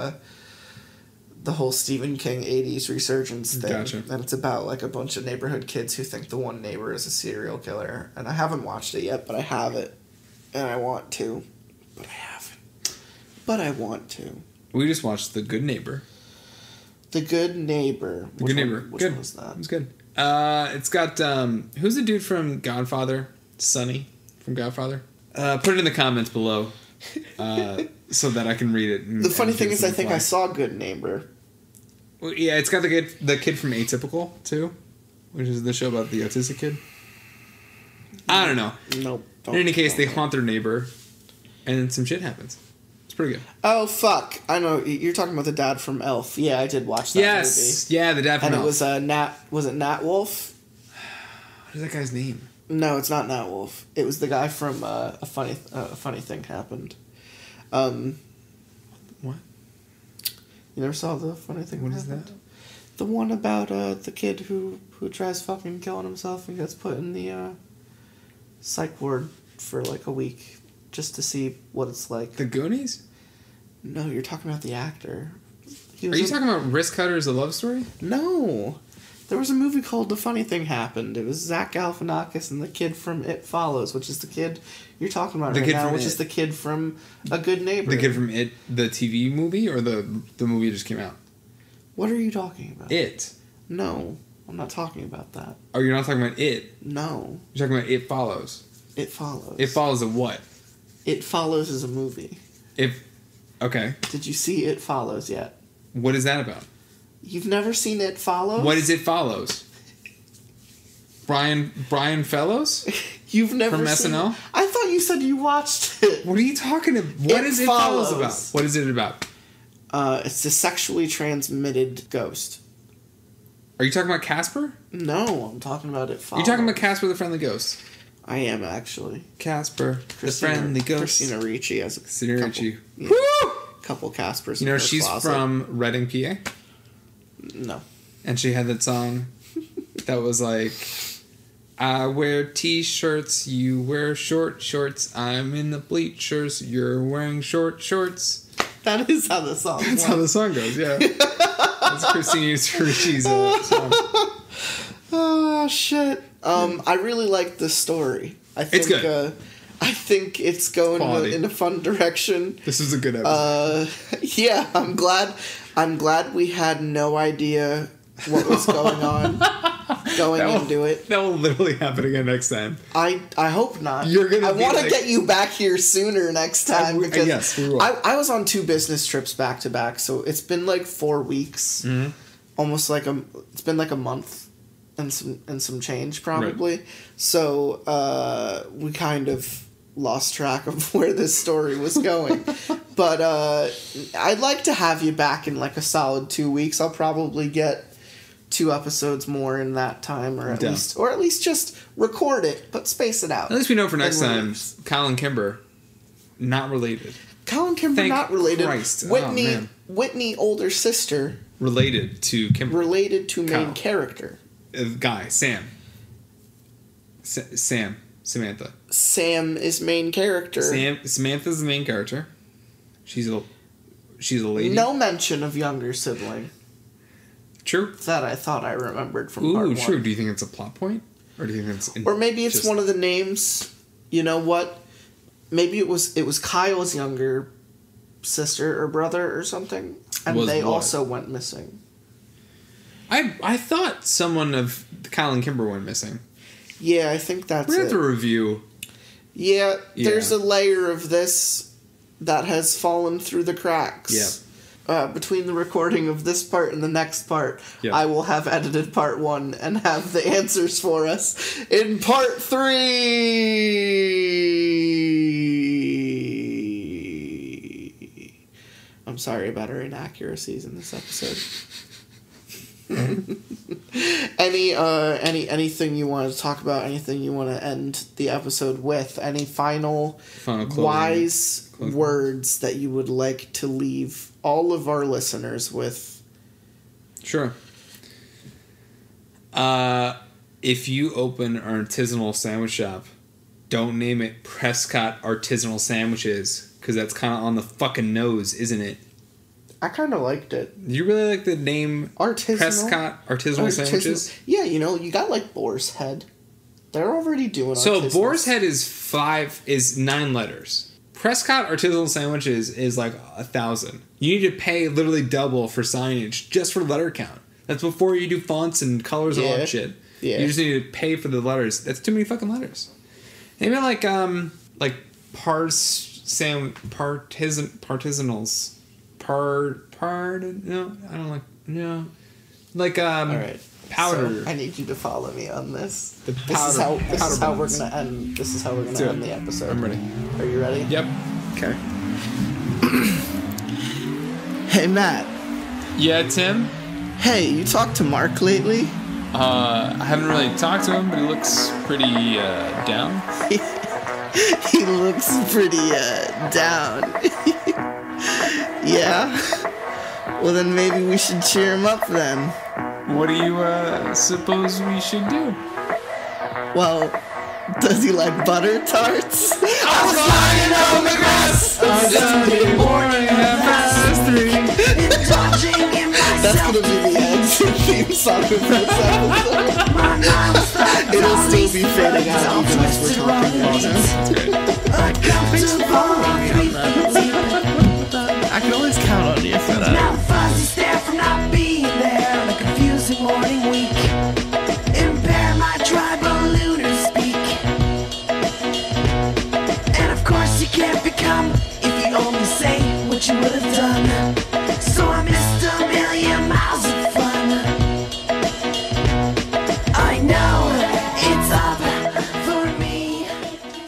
whole Stephen King 80s resurgence thing. Gotcha. And it's about, like, a bunch of neighborhood kids who think the one neighbor is a serial killer. And I haven't watched it yet, but I have it. And I want to. But I haven't. But I want to. We just watched The Good Neighbor. The Good Neighbor. Which one was that? It was good. It's got, who's the dude from Godfather? Sonny from Godfather? Put it in the comments below. So that I can read it. The funny thing is, I think I saw Good Neighbor. Well, yeah, it's got the kid from Atypical, too. Which is the show about the autistic kid. I don't know. Nope. In any case, they haunt their neighbor, and then some shit happens. It's pretty good. Oh, fuck. I know. You're talking about the dad from Elf. Yeah, I did watch that movie. Yes. Yeah, the dad from Elf. And it was Nat Wolf? What is that guy's name? No, it's not Nat Wolf. It was the guy from A Funny Thing Happened. What? You never saw The Funny Thing What Happened? is that? The one about the kid who tries fucking killing himself and gets put in the psych ward for like a week just to see what it's like. The Goonies? No, you're talking about the actor. Are you talking about Wrist Cutters, a love story? No. There was a movie called The Funny Thing Happened. It was Zach Galifianakis and the kid from It Follows, which is the kid you're talking about right now, which is the kid from A Good Neighbor. The kid from It, the TV movie, or the movie that just came out? What are you talking about? It. No, I'm not talking about that. Oh, you're not talking about It? No. You're talking about It Follows. It Follows. It Follows a what? It Follows is a movie. Okay. Did you see It Follows yet? What is that about? You've never seen It Follows? What is It Follows? Brian Fellows? You've never From seen SNL? it? I thought you said you watched it. What are you talking about? What is It Follows about? What is it about? It's a sexually transmitted ghost. Are you talking about Casper? No, I'm talking about It Follows. You're talking about Casper the Friendly Ghost. I am, actually. Casper, the Friendly Ghost. Christina Ricci has a Christina Ricci. Yeah, Woo! couple Caspers You in know, her she's closet. from Reading, PA. No. And she had that song that was like, I wear t-shirts, you wear short shorts, I'm in the bleachers, you're wearing short shorts. That is how the song That's how the song goes, yeah. That's Christina Ricci's song. Oh, shit. I really like this story. I think, It's good. I think it's going Quality. in a fun direction. This is a good episode. Yeah, I'm glad we had no idea what was going on going into it. That will literally happen again next time. I hope not. You're gonna I be want to like- get you back here sooner next time because yes, we will. I was on 2 business trips back to back, so it's been like 4 weeks, almost like it's been like a month and some change probably. Right. So we kind of lost track of where this story was going, but I'd like to have you back in like a solid 2 weeks. I'll probably get 2 episodes more in that time, or at least just record it, but space it out. At least we know for next And time, release. Colin Kimber, not related. Colin Kimber Thank not related. Christ. Oh, Whitney, man. Whitney older sister, Related to Kimber. related to main Kyle. character. Guy, Sam. Samantha. Sam is main character. Samantha's the main character. She's a lady. No mention of younger sibling. True. That I thought I remembered from part Ooh, 1. true. Do you think it's a plot point? Or do you think it's... Or maybe it's one of the names. You know what? Maybe it was Kyle's younger sister or brother or something, and Was they what? also went missing. I thought someone of Kyle and Kimber went missing. Yeah, I think that's We have it. to review. Yeah, there's Yeah. a layer of this that has fallen through the cracks. Yeah. Between the recording of this part and the next part, Yeah. I will have edited part 1 and have the answers for us in part 3. I'm sorry about our inaccuracies in this episode. Anything you want to talk about? Anything you want to end the episode with? Any final closing. wise words that you would like to leave all of our listeners with? Sure. If you open an artisanal sandwich shop, don't name it Prescott Artisanal Sandwiches, because that's kind of on the fucking nose, isn't it? I kind of liked it. You really like the name Artisanal? Prescott Artisanal Sandwiches? Yeah, you got like Boar's Head. They're already doing So artisanal. Boar's Head is 9 letters. Prescott Artisanal Sandwiches is like 1,000. You need to pay literally double for signage just for letter count. That's before you do fonts and colors and all that shit. Yeah. You just need to pay for the letters. That's too many fucking letters. Maybe like partisanals. No, I don't like, no. Like, All right. powder. So I need you to follow me on this. The This powder- is how we're buns. gonna end. This is how we're Let's gonna do end it. the episode. I'm ready. Are you ready? Yep. Okay. Hey Matt. Yeah, Tim? Hey, you talked to Mark lately? I haven't really talked to him, but he looks pretty, down. He looks pretty down. Yeah. Well then maybe we should cheer him up then. What do you, suppose we should do? Well, does he like butter tarts? I was lying on the grass on Sunday morning at past 3. That's gonna be the end theme song of this episode. It'll still be fading out even as we're talking about it. Thanks for following me on that. I can always count on you for that. Now fuzzy stare from not being there on a confusing morning week. Impair my tribal lunar speak. And of course you can't become if you only say what you would have done.